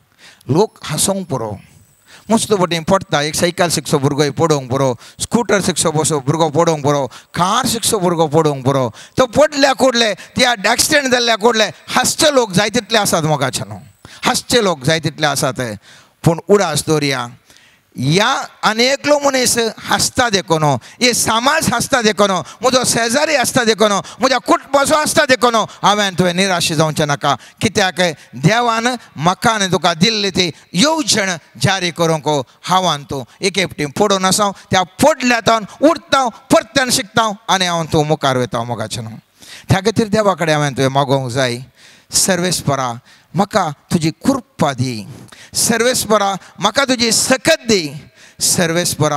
Speaker 5: लोक हांसोंक पुरो मुस्तुबटी पडटा एक सायकल शिकचो भुरगो पडोवंक पुरो स्कूटर शिकचो बसो भुरगो पडोवंक पुरो कार शिकचो भुरगो पडोवंक पुरो तो पडल्या कोडले त्या एक्सिडेंट जाल्ल्या कोडले हांसचे लोक जाय तितले आसात मोगाचें न्हू हांसचे लोक जाय तितले आसात पूण उडास दर्या ह्या अनेकलो मनीस हांसता देखून हे समाज हांसता देखून म्हजो शेजारी हांसता देखून म्हज्या कुटुंबाचो हांसता देखून हांवें तुवें निराश जावचें नाका कित्याक देवान म्हाका आनी तुका दिल्ली ती येवजण जारी करूंक हांव तूं एक एकटी पडून आसा त्या पडल्यातावन उरता परत्यान शिकता आनी हांव तूं मुखार वयता मोगाचें न्हू त्या खातीर देवा कडेन हांवें तुवें मागोवंक जाय सर्वेस्परा म्हाका तुजी कृपा दी सर्वेस्परा म्हाका तुजी सकत दी सर्वेस्परा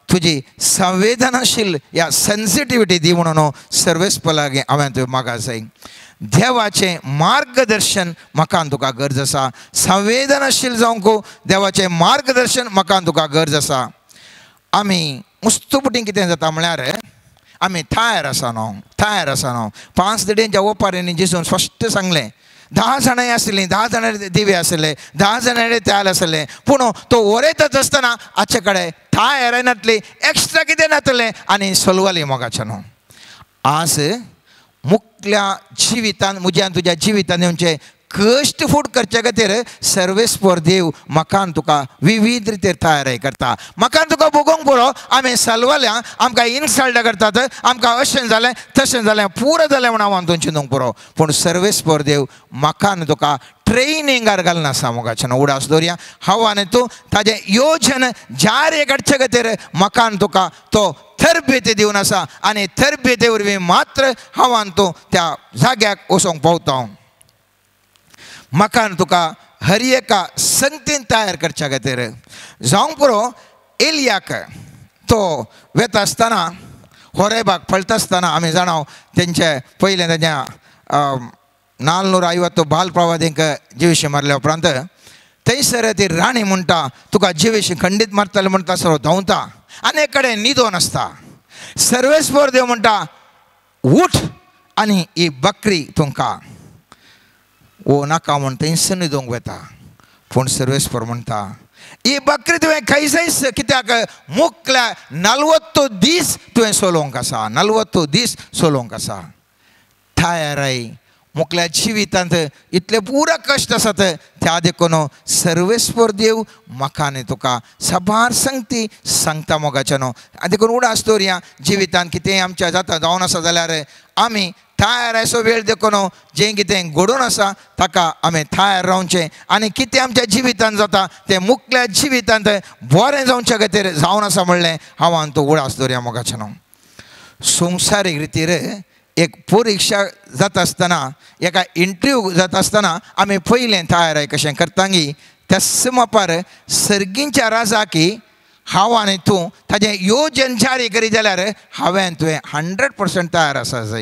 Speaker 5: तुझी संवेदनशील या सेन्सिटिव्हिटी दी म्हणून सर्वेस पलागे हांवें तुवें म्हाका जाय देवाचें मार्गदर्शन म्हाका तुका गरज आसा संवेदनशील जावंक देवाचें मार्गदर्शन म्हाका तुका गरज आसा आमी मुस्तुपटी कितें जाता म्हळ्यार आमी तयार आसा न्हू 5 दिडेंच्या ओपारेंनी जेजून स्पश्ट सांगलें 10 जाणां आसलीं 10 जाणां दिवे आसले 10 जाणां तेल आसले पूण तो वरयतात आसतना हाचे कडेन तयार नातली एक्स्ट्रा कितें नातलें आनी सोलवाली मोगाचें न्हू आज मुखल्या जिवितान म्हज्या तुज्या जिवितान येवचे कश्ट फूट करचे खातीर सर्वेस्पर देव म्हाका तुका विविध रितीर तयारी करता म्हाका तुका बगोवंक पुरो आमी सलवाल्या आमकां इन्सल्ट करतात आमकां अशें जालें तशें जालें पुरो जालें म्हण हांव तुमचें न्हू पुरो पूण सर्वेस्पर देव म्हाका तुका ट्रेनिंगार घालून आसा मोगाचें उडास दवरया हांव आनी तूं ताजें योजन जारी करचे खातीर म्हाका तुका तो तरबेती दिवन आसा आनी तरबेती वरवीं मात्र हांव आनी तूं त्या जाग्याक वचोंक पावता म्हाका तुका हर एका संगतीन तयार करच्या खातीर जावंक पुरो एलियाक तो वेता आसतना होरेबाग पळता आसतना आमी जाणाव तेंचे पयलें तेज्या 450 बाल प्रवादींक जिवीशी मारल्या उपरांत थंयसर ती राणी म्हणटा तुका जिवीशी खंडीत मारतले म्हणटा सर धांवता आनी एक कडेन न्हिदोन आसता सर्वेस्पर देव म्हणटा उठ आनी ही बकरी तुमकां ओ नाका म्हण थंयसर न्हिदोंक वेता पूण सर्वेस्पर म्हणटा ही बकरी तुवें खंय जायस कित्याक मुखल्या 40 दीस तुवें सोलोवंक आसा 40 दीस सोलोवंक आसा तयाराय मुखल्या जिवितांत इतले पुरा कश्ट आसात त्या देखून सर्वेस्पर देव म्हाका आनी तुका सबार संगती सांगता मोगाचें न्हू देखून उडास दवरया जिवितांत कितेंय आमच्या जाता जावन आसा जाल्यार आमी तयार असो वेळ देखून जें कितें घडोवन आसा ताका आमी तयार रावचें आनी कितें आमच्या जिवितांत जाता तें मुखल्या जिवितांत बरें जावचे खातीर जावन आसा म्हणलें हांव आनी तूं उडास दवरया मोगाचें न्हू संवसारीक रितीर एक परिक्षा जाता आसतना एका इंटरव्यू जाता आसतना आमी पयलें तयाराय कशें करतांगी त्याच मापार सर्गींच्या राजाकी हांव आनी तूं ताजें योजन जारी करी जाल्यार हांवें तुवें 100% तयार आसा जाय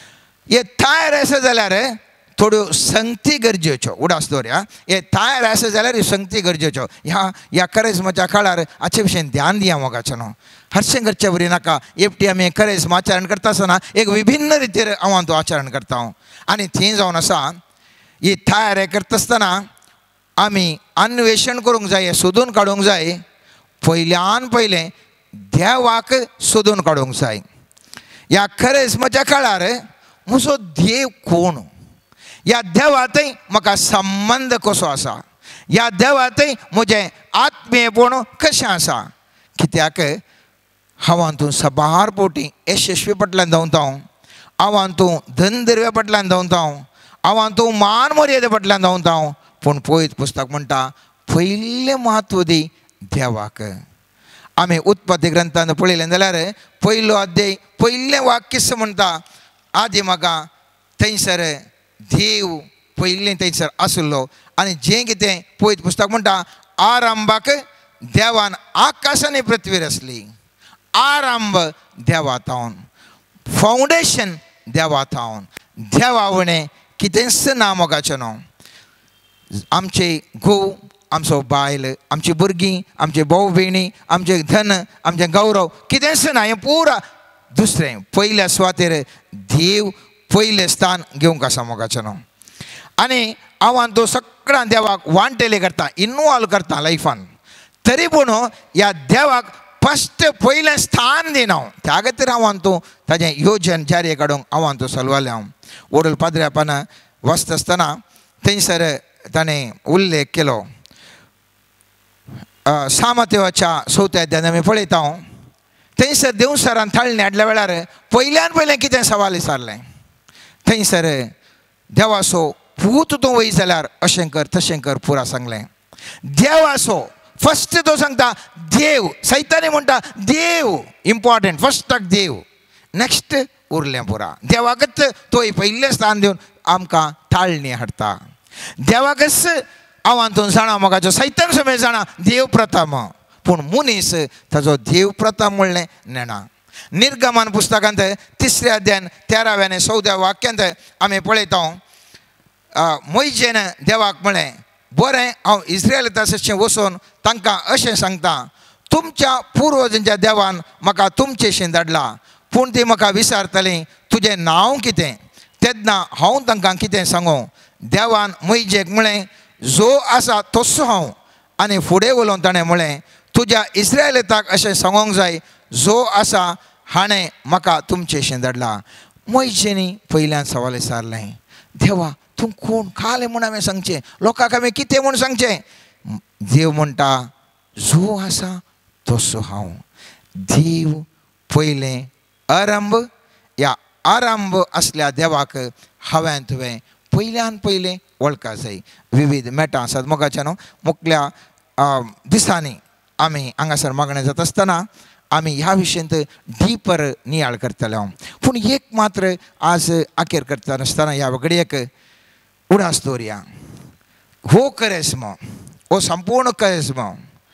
Speaker 5: हे तयार आसा जाल्यार थोड्यो संगती गरजेच्यो उडास दवरया हे तयार आसा जाल्यार ह्यो संगती गरजेच्यो ह्या करेजमाच्या काळार हाचे विशयी ध्यान दिया मोगाचें न्हू हरशें करचें बरी नाका एकटी आमी करेजम आचरण करता आसतना एक विभिन्न रितीर हांव तूं आचरण करता आनी थंय जावन आसा ही तयार करता आसतना आमी अन्वेषण करूंक जाय हें सोदून काडूंक जाय पयल्यान पयलें देवाक सोदून काडूंक जाय ह्या करेजमाच्या काळार म्हजो देव कोण ह्या देवातय म्हाका संबंध कसो आसा ह्या देवातय म्हजें आत्मीयपण कशें आसा कित्याक हांव तूं सबार पोटी यशस्वी फाटल्यान धांवता हांव तूं धनदर्व्या फाटल्यान धांवता हांव तूं मान मर्यादे फाटल्यान धांवता पूण पळयत पुस्तक म्हणटा पयलें म्हत्व दी देवाक आमी उत्पत्ती ग्रंथांत पळयलें जाल्यार पयलो अध्याय पयलें वाक्य म्हणटा आदी म्हाका थंयसर देव पयलें थंयसर आसलो आनी जें कितें पळयत पुस्तक म्हणटा आरंभाक देवान आकाश आनी पृथ्वी रचली आरंभ देवातावन फावंडेशन देवातावन देवावणें कितेंच ना मोगाचें न्हू आमचे घोव आमचो बायल आमची भुरगीं आमचे भाव भयणी आमचें धन आमचें गौरव कितेंच ना हें पुरा दुसरें पयल्या सुवातेर देव पयलें स्थान घेवंक आसा मोगाचें न्हू आनी हांव तो सगळ्या देवाक वांटेले करता इनवॉल्व करता लायफान तरी पूण ह्या देवाक फस्ट पयलें स्थान दिना त्या खातीर हांव तूं ताजें योजन जारी काडूंक हांव तूं चलवालें हांव वडल पाद्र्यापान वचता आसतना थंयसर ताणें उल्लेख केलो सामतेवाच्या 4थ्या अध्यायान आमी पळयता थंयसर देवसरान थाळणी हाडल्या वेळार पयल्यान पयलें कितें सवाल विचारलें थंयसर देवासो पूत तूं वय जाल्यार अशें कर तशें कर पुरा सांगलें देवासो फस्ट तो सांगता देव सैतानी म्हणटा देव इम्पॉर्टंट फस्टाक देव नेक्स्ट उरलें पुरा देवाकच तो पयलें स्थान दिवन आमकां थाळणी हाडटा देवाकच हांव तूं जाणा मोगाचो सैतान समेत जाणा देव प्रथम पूण मनीस ताजो देव प्रथा म्हणलें नेना. निर्गमन पुस्तकांत 3 अध्यायान 13व्या आनी 14व्या वाक्यांत आमी पळयता मोइशेन देवाक म्हळें, बरें हांव इस्रायल तशें वचून तांकां अशें सांगता, तुमच्या पुर्वजांच्या देवान म्हाका तुमचेशीं धाडला, पूण ती म्हाका विचारतलीं तुजें नांव कितें. तेन्ना हांव तांकां कितें सांगूं. देवान मोइशेक म्हळें, जो आसा तसो हांव. आनी फुडें उलोवन ताणें म्हळें, तुज्या इस्रायेलाक अशें सांगूंक जाय, जो आसा हाणें म्हाका तुमचेशीं धाडला. मोइशेनी पयल्यान सवाल विचारलें, देवा तूं कोण काले म्हूण हांवें सांगचें, लोकांक हांवें कितें म्हूण सांगचें. देव म्हणटा, जो आसा तसो हांव. देव पयलें आरंभ, ह्या आरंभ असल्या देवाक हांवें तुवें पयल्यान पयलें वळखा जाय. विविध मेटां आसात मोगाच्या न्हू. मुखल्या दिसांनी आमी हांगासर मागणें जाता आसतना आमी ह्या विशयांत डीपर नियाळ करतले. पूण एक मात्र आज आखेर करता आसतना ह्या वगडयेक उडास दवरया. हो करेस्मो, हो संपूर्ण करेस्मो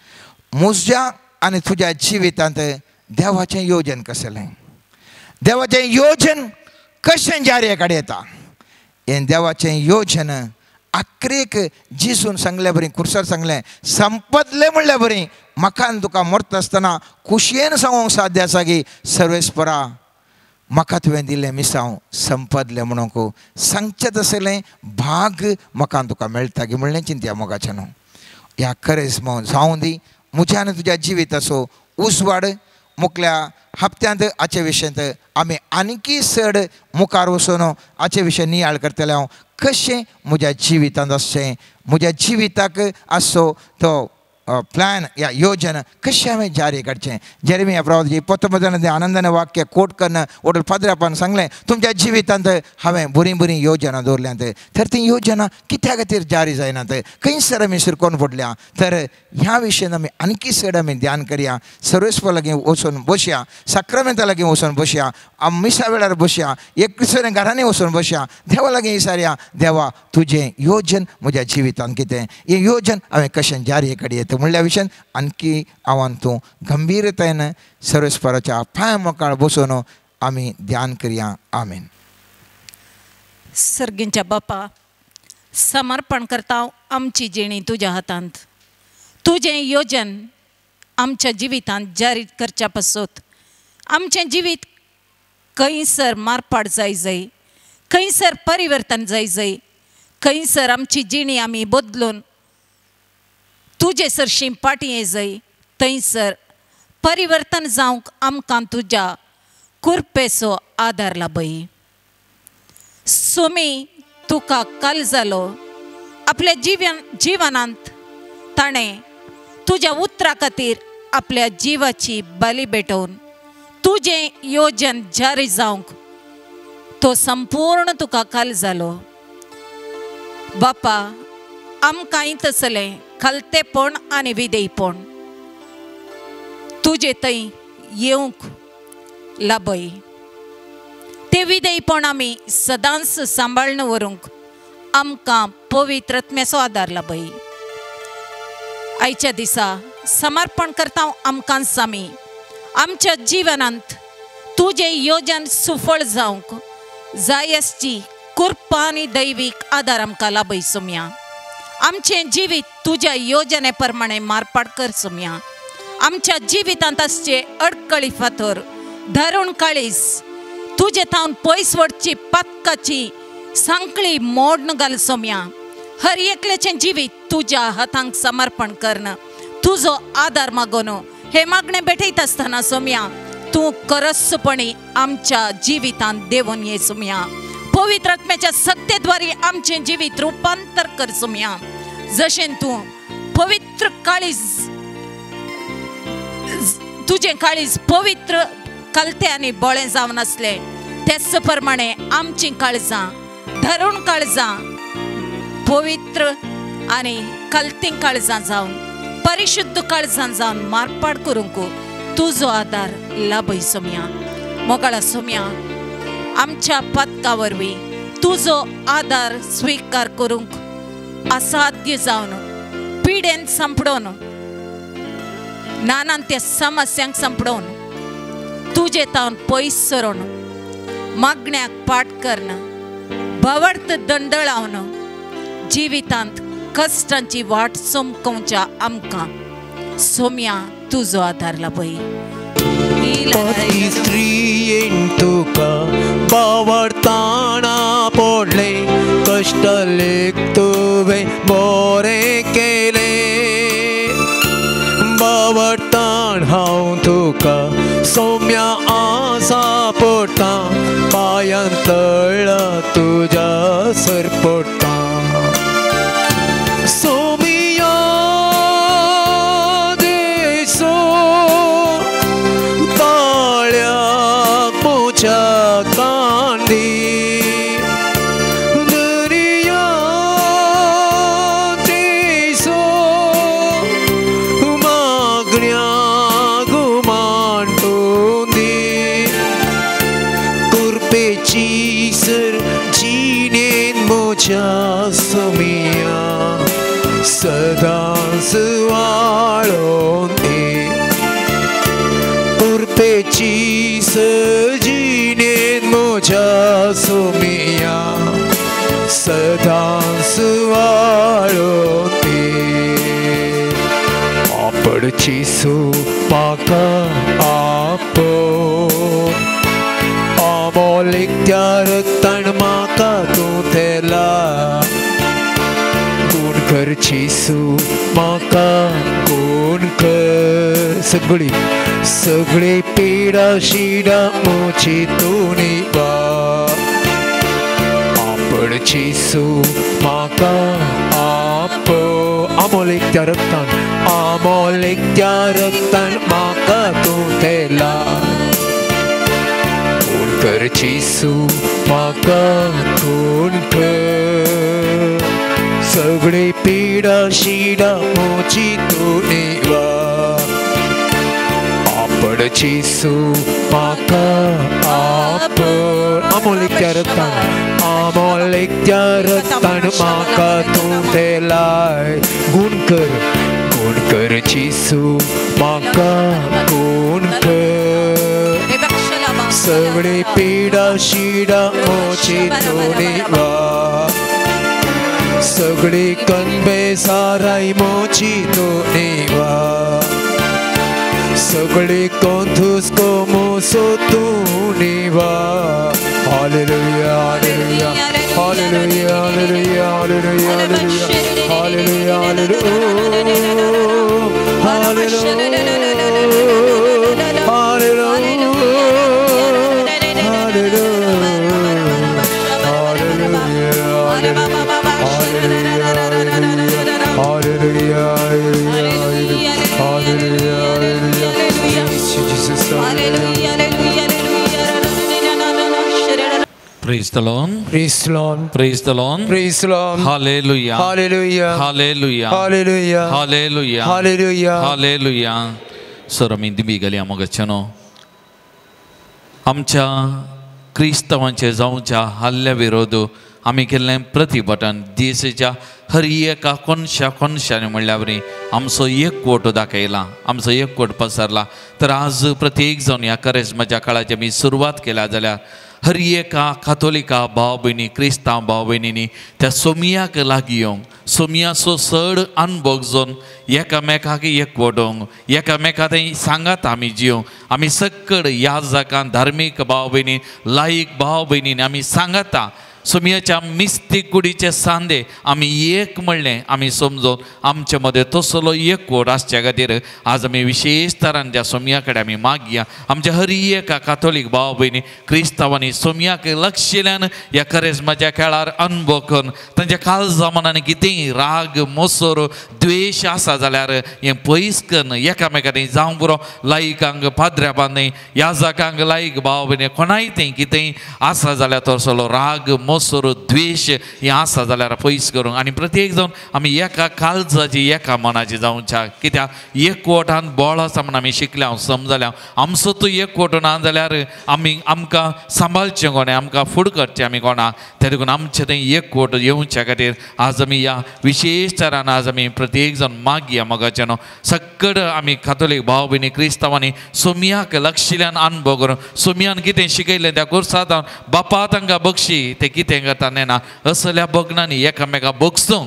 Speaker 5: म्हज्या आनी तुज्या जिवितांत देवाचें योजन कसलें, देवाचें योजन कशें जारे कडेन येता. हें देवाचें योजन आखरेक जिसून सांगलें बरें, कुर्सार सांगलें, संपतलें म्हणलें बरें. म्हाका आनी तुका मरता आसतना खुशयेन सांगूंक साध्य आसा की सर्वेस्परा म्हाका तुवें दिल्लें मिसांव संपदलें म्हणूंक सांगचें तसलें भाग म्हाका आनी तुका मेळटा की म्हणलें चिंत्या मोगाचें न्हू. ह्या करेस्मो जावं दी म्हज्या आनी तुज्या जिविताचो उजवाड. मुखल्या हप्त्यांत हाचे विशयांत आमी आनीकी चड मुखार वचून हाचे विशय नियाळ करतले. हांव कशें म्हज्या जिवितांत आसचें, म्हज्या जिविताक आसचो तो प्लॅन या योजना कशें हांवें जारी काडचें. जेरेमिया प्रवादी 19 आनंदान वाक्य कोट करना वडल पाद्रापान सांगलें, तुमच्या जिवितांत हांवें बरीं बरीं योजना दवरल्यांत, तर ती योजना कित्या खातीर जारी जायनात, खंयसर आमी शिरकोन पडल्या. तर ह्या विशयान आमी आनीकी चड आमी ध्यान करया. सर्वेस्पा लागीं वचून बसया, साक्रामेंता लागीं वचून बसया, मिसा वेळार बसया, एकसर घरांनी वचून बसया, देवा लागीं विचारया, देवा तुजें योजन म्हज्या जिवितांत कितें, हें योजन हांवें कशें जारी काडयें म्हणल्या विशयान आणखी आव्हान तूं गंभीरतायेन सर्वेस्पराच्या पांय मोकाळ बसून आमी ध्यान करया. आमेन.
Speaker 6: सर्गींच्या बापा, समर्पण करता आमची जिणी तुज्या हातांत. तुजें योजन आमच्या जिवितांत जारी करच्या पासत आमचें जिवीत खंयसर मारपाट जाय, खंयसर परिवर्तन जाय, खंयसर आमची जिणी आमी बदलून तुजे सरशीं पाटी ये जाय, थंयसर परिवर्तन जावंक आमकां तुज्या कुरपेचो आदार लाभय. सुमी तुका काल जालो आपल्या जिवनांत ताणें तुज्या उतरा खातीर आपल्या जिवाची बली भेटोवन तुजें योजन जारी जावंक तो संपूर्ण तुका काल जालो. बापा, आमकांय तसलें खालतेपण आनी विधेयपण तुजे थंय येवंक लाभय. ते विधेयपण आमी सदांच सांबाळून व्हरूंक आमकां पवित्र आत्म्याचो आदार लाभय. आयच्या दिसा समर्पण करता आमकां सामी आमच्या जिवनांत तुजें योजन सुफळ जावंक जाय आसची कृपा आनी दैवीक आदार आमकां लाभय. सुम्या आमचें जिवीत तुज्या योजने प्रमाणे मारपाट कर. सुम्या आमच्या जिवितांत आसचे अडकळी फातर धरून काळीज तुजे थावन पयस वडची पातकाची सांकळी मोडन घाल. सोम्या हर एकल्याचें जिवीत तुज्या हातांक समर्पण करन तुजो आदार मागोन हे मागणें भेटयत आसतना सोम्या तूं करसपणी आमच्या जिवितांत देवून ये. सोम्या पवित्र आत्म्याच्या सत्तेद्वारे आमचें जिवीत रुपांतर कर. सोम्या जशें तूं पवित्र काळीज तुजें काळीज पवित्र कलते आनी बोळें जावन आसलें तेच प्रमाणे आमचीं काळजां धरून काळजां पवित्र आनी कलतीं काळजां जावन परिशुद्ध काळजां जावन मारपाट करूंक तुजो आदार लाभय. सोम्या मोगाळा सोम्या आमच्या पथका वरवीं तुजो आदार स्वीकार करूंक असाध्य जावन पिडेन संपडोन नानान त्या समस्यांक संपडोवन तुजे तावन पयस सरोन मागण्याक पाट करन भवडत दंडळावन जिवितांत कश्टांची वाट सोमकोवच्या आमकां सोम्या तुजो आदारला पळय.
Speaker 3: पती स्त्रीयेन तुका बावरताना पडले कष्ट लेख तुवें बरें केले बावरतान हांव तुका सौम्या आसा पडटा पांयान तळ्ळा तुज्या सरपडटा सोमिया देसो ताळ्याक मोच्या कांदी दर्या देसो मागण्या गुमांटून दी कुरपेची सर जिणेन मोच्या सोमिया सदांच वाळोन दे कुरपेची सजिणेन मोच्या सोमिया सदांच वाळोन दे आपडची सो म्हाका आपो अमोलीक त्या रक्तान म्हाका तूं थेला कोण करची सू म्हाका कोण कर सगळी सगळी पिडा शिडा मोची तूं निभा आपडची सू म्हाका आपो अमोलीक त्या रक्तान म्हाका तूं थेला कोण करची सू म्हाका कोण कर सगळी पिडा शिडा मोची तूं निवा आपडची सू म्हाका आपड अमोलीक त्या रक्तान म्हाका तूं थेलाय गुण करची सू म्हाका कोण कर सगळी पिडा शिडा मोची तूं निवा सगळी कनबे साराई मोची तूं निवा सगळी कोंथूस कोमोसो तूं निवा hallelujah hallelujah hallelujah hallelujah hallelujah hallelujah hallelujah
Speaker 2: Praise the Lord.
Speaker 1: Praise the Lord.
Speaker 2: Praise the Lord.
Speaker 1: Praise the Lord.
Speaker 2: Hallelujah.
Speaker 1: Hallelujah.
Speaker 2: Hallelujah.
Speaker 1: Hallelujah.
Speaker 2: Hallelujah.
Speaker 1: Hallelujah.
Speaker 2: Hallelujah. सर दिमी गेली आमगच्चनो आमच्या क्रिस्तवांचे जावच्या हल्ल्या विरोध आमी केल्लें प्रतिभटन देशाच्या हर एका कोनशांनी म्हणल्यार आमचो एकवट दाखयला आमचो एकवट पसरला. तर आज प्रत्येक जावन ह्या करेजमाच्या काळाची आमी सुरवात केल्या जाल्यार हर एका कातोलिका भाव भयणी क्रिस्तांव भाव भयणींनी त्या सोमियाक लागीं येवंक सोमियाचो चड अनुभव घेवन एकामेकाक एकवटोवंक एकामेकाक सांगात आमी जियोंक आमी सकड याजकां धार्मीक भाव भयणी लायक भाव भयणींनी आमी सांगता सोमियाच्या मिस्तीक कुडीचे सांदे आमी एक म्हणलें आमी समजोन आमचे मदें तसलो एकवट आसच्या खातीर आज आमी विशेष तरान त्या सोमिया कडेन आमी मागया. आमच्या हर एका कातोलीक भाव भयणी क्रिस्तांवांनी सोमियाक लक्षिल्ल्यान ह्या करेजमाच्या खेळार अनुभव करून तांच्या काळजामनांनी कितेंय राग मोसोर द्वेश आसा जाल्यार हें पयस करून एकामेकांनी जावं पुरो लायकांक पाद्र्या बांदय याजकांक लायक भाव भयणी कोणाय तें कितेंय आसा जाल्यार तसलो राग मसूर द्वेष हे आसा जाल्यार पयस करूंक आनी प्रत्येक जावन आमी एका काळजाची एका मनाची जावच्या कित्याक एकवटान बळ आसा म्हण आमी शिकल्या समजल्या आमचो तो एकवट ना जाल्यार आमकां सांबाळचें कोणें आमकां फुड करचें आमी कोणाक त्या देखून आमचें तें एकवट येवच्या खातीर आज आमी ह्या विशेष तरान आज आमी प्रत्येक जाण मागया मोगाचें न्हू सक्कड आमी कातोलीक भाव भयणी क्रिस्तांवांनी सोमयाक लक्षिल्ल्यान अनुभव करून सोमयान कितें शिकयलें त्या कोर्सांत बापा तांकां बक्षी ते कितें करता नेना असल्या बगनांनी एकामेकां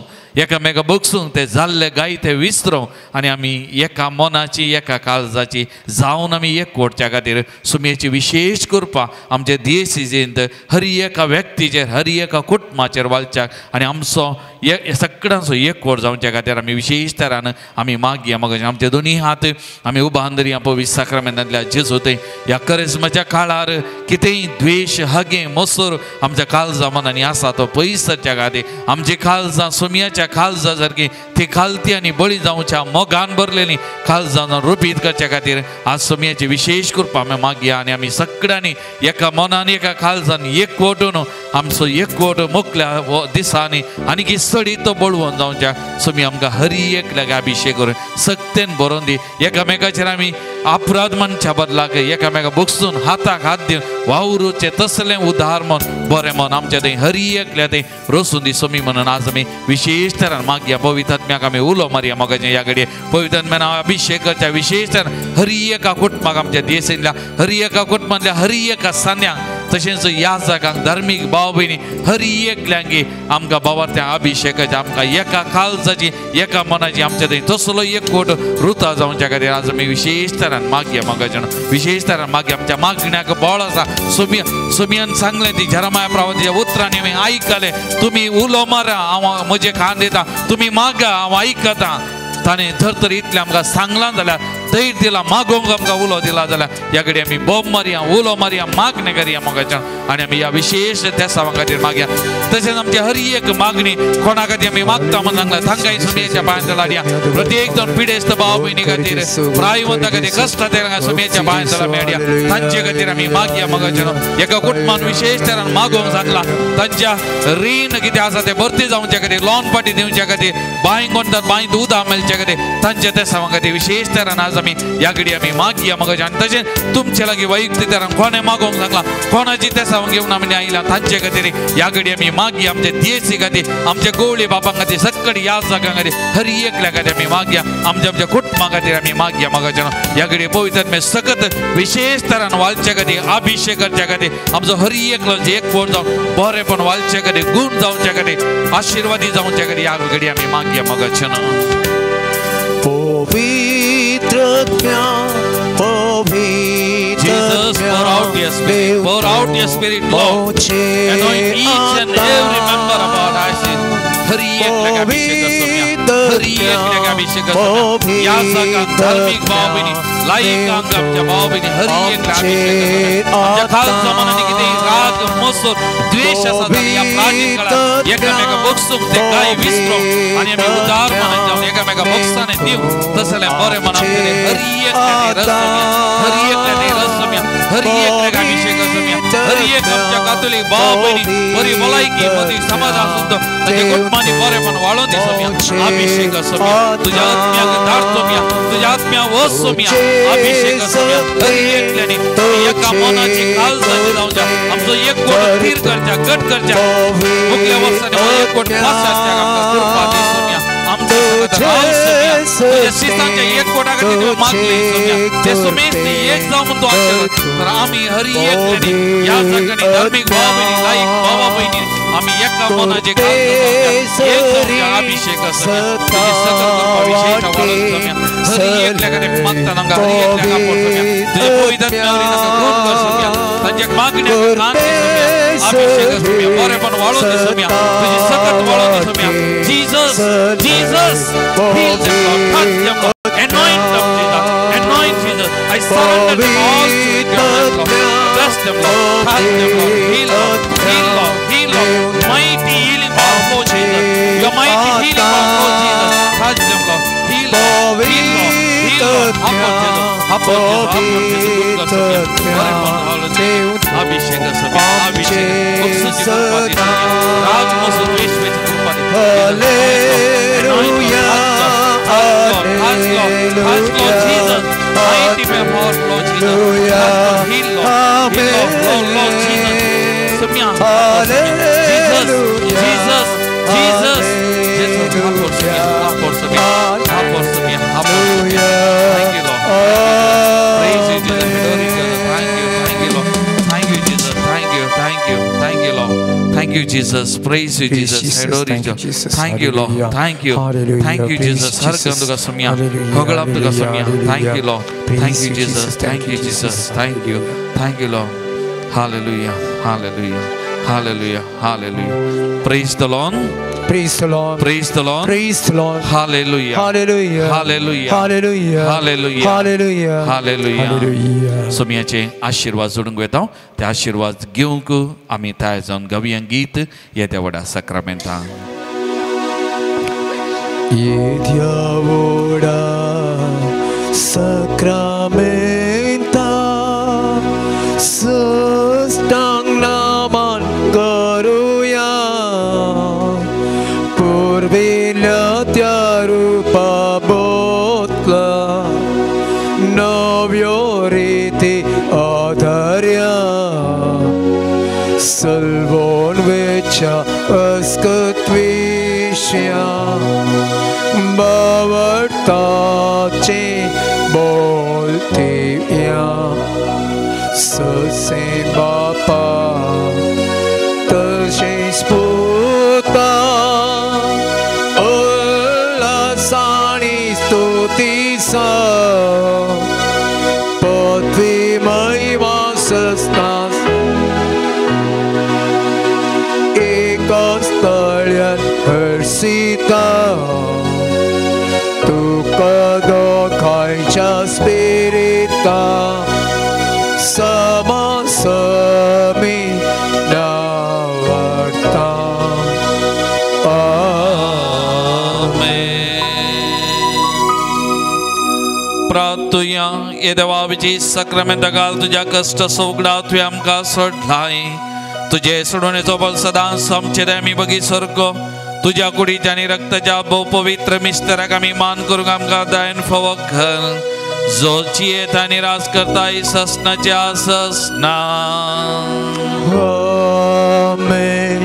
Speaker 2: बगसूंक ते जाल्ले गाय ते विसरूंक आनी आमी एका मनाची एका काळजाची जावन आमी एकवटच्या खातीर सुमयेची विशेष कृपा आमचे दियेसीजेंत हर एका व्यक्तीचेर हर एका कुटुंबाचेर वालच्याक आनी आमचो सगळ्यांचो एकवट जावच्या खातीर आमी विशेष तरान आमी मागया मगज आमचे दोनी हात आमी उबारून दरया पवित्र साक्रामेंतांतल्या जेजू थंय ह्या करिस्माच्या काळार कितेंय द्वेश हगे मसूर आमच्या काळजा मनांनी आसा तो पयस सरच्या खातीर आमची काळजां सुमयाच्या काळजां सारकी ती खालती आनी बळी जावच्या मोगान भरलेली काळजां रुपीत करच्या खातीर आज सुमयाची विशेष कृपा आमी मागया आनी आमी सगळ्यांनी एका मनान एका काळजान एकवटून आमचो एकवट मुखल्या दिसांनी आनी सडी तो बळवून जावच्या सुमी आमकां हर एकल्याक अभिषेक करून सक्तेन बरोवन दी एकामेकाचेर आमी अपराध मनच्या बदलाक एकामेकाक बगसून हाताक हात दिवन वावरूचे तसलें उदार मन बरें मन आमच्या थंय हर एकल्या थंय रोसून दी सुमी म्हणून आज आमी विशेष तरान मागया पवित्र आत्म्याक आमी उलो मारया मोगाचें ह्या घडये पवित्र आत्म्यान अभिषेक करच्या विशेष तरान हर एका कुटुंबाक आमच्या देशांतल्या हर एका कुटुंबांतल्या हर एका सान्यांक तशेंच ह्या जागांक धार्मीक भाव भयणी हर एकल्यांगे आमकां बाबार्थ्या अभिषेकाची आमकां एका काळजाची एका मनाची आमच्या थंय तसलो एकवट रुता जावच्या खातीर आज आमी विशेष तरान मागया मोगाचें विशेष तरान मागया आमच्या मागण्याक बळ आसा सुमयान सांगलें ती जरमाया प्रवादीच्या उतरांनी हांवें आयकलें तुमी उलो मारा हांव म्हजे कान दिता तुमी मागा हांव आयकतां ताणें धर इतलें आमकां सांगलां जाल्यार धैर्य दिला मागोंक आमकां उलो दिला जाल्यार ह्या घडये आमी बोब मारया उलो मारया मागणें करया मोगाचें आनी आमी ह्या विशेष देसा खातीर मागया तशेंच आमची हर एक मागणी कोणा खातीर आमी मागता म्हणून सांगलां तांकांय सुमयेच्या पांयां लाडया प्रत्येक जाण पिडेस्त भाव भयणी खातीर प्रायवंता खातीर कश्टांतल्या सुमयेच्या पांयां मेळया तांचे खातीर आमी मागया मोगाचें एका कुटुंबान विशेष तरान मागोंक सांगलां तांच्या रीण कितें आसा तें भरती जावच्या खातीर लॉन पाटी दिवच्या खातीर बांयक म्हणटात बांयत उदक मेळच्या खातीर तांच्या देसा खातीर विशेष तरान आज आमी ह्या घडये आमी मागया मोगाचें आनी तशें तुमचे लागीं वैयक्तीक तरान कोणें मागोंक सांगलां कोणाची देसा घेवन आमी आयला तांचे खातीर ह्या घडये आमी मागया आमचे दियेसी खातीर आमच्या गवळी बापां खातीर सक्कड ह्या जागां खातीर हर एकल्या खातीर आमी मागया आमच्या कुटुंबा खातीर आमी मागया मोगाचें ह्या घडये पवित्र आत्मे सकत विशेष तरान वालच्या खातीर अभिषेक करच्या खातीर आमचो हर एकलो एकवट जावन बरेपण वालच्या खातीर गूण जावच्या खातीर आशिर्वादी जावच्या खातीर ह्या घडये आमी मागया मोगाचें Jesus, pour out your spirit, pour out your spirit, Lord. Anoint each and every member of our houses. हर एक लगा अभिषेक सुमया हर एक लगा अभिषेक सुमया या सगळ्या धार्मिक भाव भयणी लायक आमच्या भाव भयणी हर एक लगा अभिषेक आमच्या काल जमान्याने किती राग मसूर द्वेष आसा जाल्यार या प्राचीन काळात एकामेका बगसूंक ते काय विसरूंक आनी आमी उदार मनान जावन एकामेका बगसाने दिवं तसले बरे मनान हर एक रस हर एक रस हर एक लगा अभिषेक सुमया हर एक आमच्या कातोलीक भाव भयणी बरी भलायकी मदी समाज आसून ताचे कुटुंबांनी बरेपण वाळोवन दी सुमया अभिषेक सुमया तुज्या आत्म्याक धाड सुमया तुज्या आत्म्या वच सुमया अभिषेक सुमया हर एकल्यानी एका मनाची काळजाची जावच्या आमचो एकवट थीर करच्या घट करच्या मुखल्या वर्सांनी एकवट पासाच्या आमकां कृपा दी सुमया तुझ्या शिस्तांच्या एकवटा खातीर मागली सुमया ते सुमेस्ती एक जावन तूं आशिल्लो तर आमी हर एकल्यानी ह्या जागांनी धार्मीक भाव भयणी लायक भावा भयणी आमी एका मनाचे अभिषेक सुमया तुजी सकल कृपा विशेष वाळून सुमया हर एकल्या खातीर मागता तांकां हर एकल्या कापड सुमया तुजे पवित्र आत्म्यावरी तांकां ग्रहण कर सुमया तांच्या मागण्याक कान दी सुमया अभिषेक सुमया बरेपण वाळून दी सुमया तुजी सकत वाळून दी Somaiya Jesus heal them Lord touch them Lord anoint them Jesus anoint Jesus I surrender them all to your hands Lord bless them Lord touch them Lord heal Lord mighty healing power of Jesus your mighty healing power of Jesus touch them Lord heal Lord upon Jesus Abhishek Thank you, Jesus. Praise you, Jesus. Adore you, Jesus. Thank you, Lord. Thank you. Thank you, Jesus. Har kandu ka samya. Hogalabdu ka samya. Thank you, Lord. Thank you, Jesus. Thank you, Jesus. Thank you. Thank you, Lord. Hallelujah. Hallelujah. Hallelujah. Hallelujah. Praise the Lord.
Speaker 1: Praise the Lord.
Speaker 2: Praise the Lord.
Speaker 1: Praise the Lord.
Speaker 2: Hallelujah.
Speaker 1: Hallelujah.
Speaker 2: Hallelujah.
Speaker 1: Hallelujah.
Speaker 2: Hallelujah.
Speaker 1: Hallelujah.
Speaker 2: Hallelujah.
Speaker 1: Hallelujah.
Speaker 2: सोम्याचे आशीर्वाद जोडून घेता ते आशीर्वाद घेवंक आमी तयार जावन गावया गीत येद्या व्हडा सक्रामेंता
Speaker 1: येद्या व्हडा सक्रामेंता सस्तांग नामान करूया पूर्विल्या त्या रूपा बोतला नव्यो रीति आधार्या salvon vecha askatvisya bavartache boltivya sase bapa tashe sputa ulasani stutisa potvi maiva sasnas ekastalian hersita tu kadokaija spirita sama sami navarta
Speaker 2: प्रार्थुया ये देवाची सक्रामेंट घाल तुझ्या कष्ट सोगडा तुवें आमकां सोडलाय तुझे सोडवणेचो बल सदांच आमचेर आमी बगी सर्ग तुझ्या कुडीच्या आनी रक्ताच्या भोव पवित्र मिस्टराक आमी मान करूंक आमकां दायन फावो घाल जो जियेता आनी रास करता ससनाच्या ससना
Speaker 1: Amen.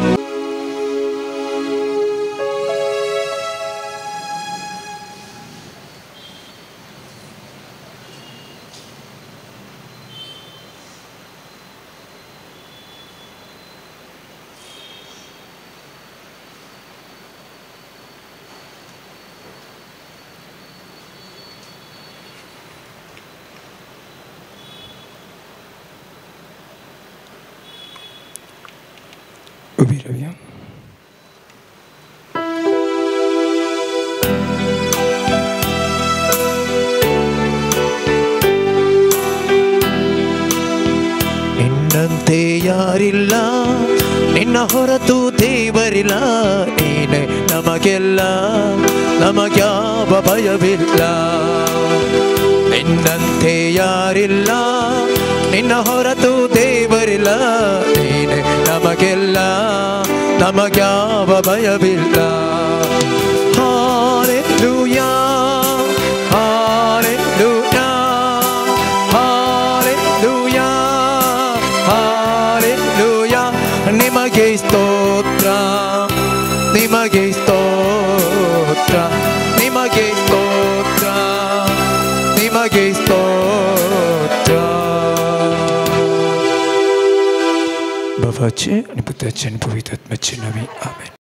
Speaker 1: उभी रहिए ನಿನ್ನಂತೆ ಯಾರಿಲ್ಲ ನಿನ್ನ ಹೊರತು ದೇವರಿಲ್ಲ ನೀನೆ ನಮಗೆಲ್ಲ ನಮಗ್ಯಾವ ಭಯವಿಲ್ಲ ನಿನ್ನಂತೆ ಯಾರಿಲ್ಲ ನಿನ್ನ ಹೊರತು ದೇವರಿಲ್ಲ ನೀನೆ ನಮಗೆಲ್ಲ ನಮಗ್ಯಾವ ಭಯವಿಲ್ಲ ಹಾಲೆಲೂಯಾ ಹಾಲೆಲೂಯಾ ಹಾಲೆಲೂಯಾ ಹಾಲೆಲೂಯಾ ನಿಮಗೆ ಸ್ತೋತ್ರ ನಿಮಗೆ ಸ್ತೋತ್ರ ನಿಮಗೆ ಸ್ತೋತ್ರ ನಿಮಗೆ ಸ್ತೋತ್ರ Bawacie, ani Putracie, ani Pawitacie naمی. Amen.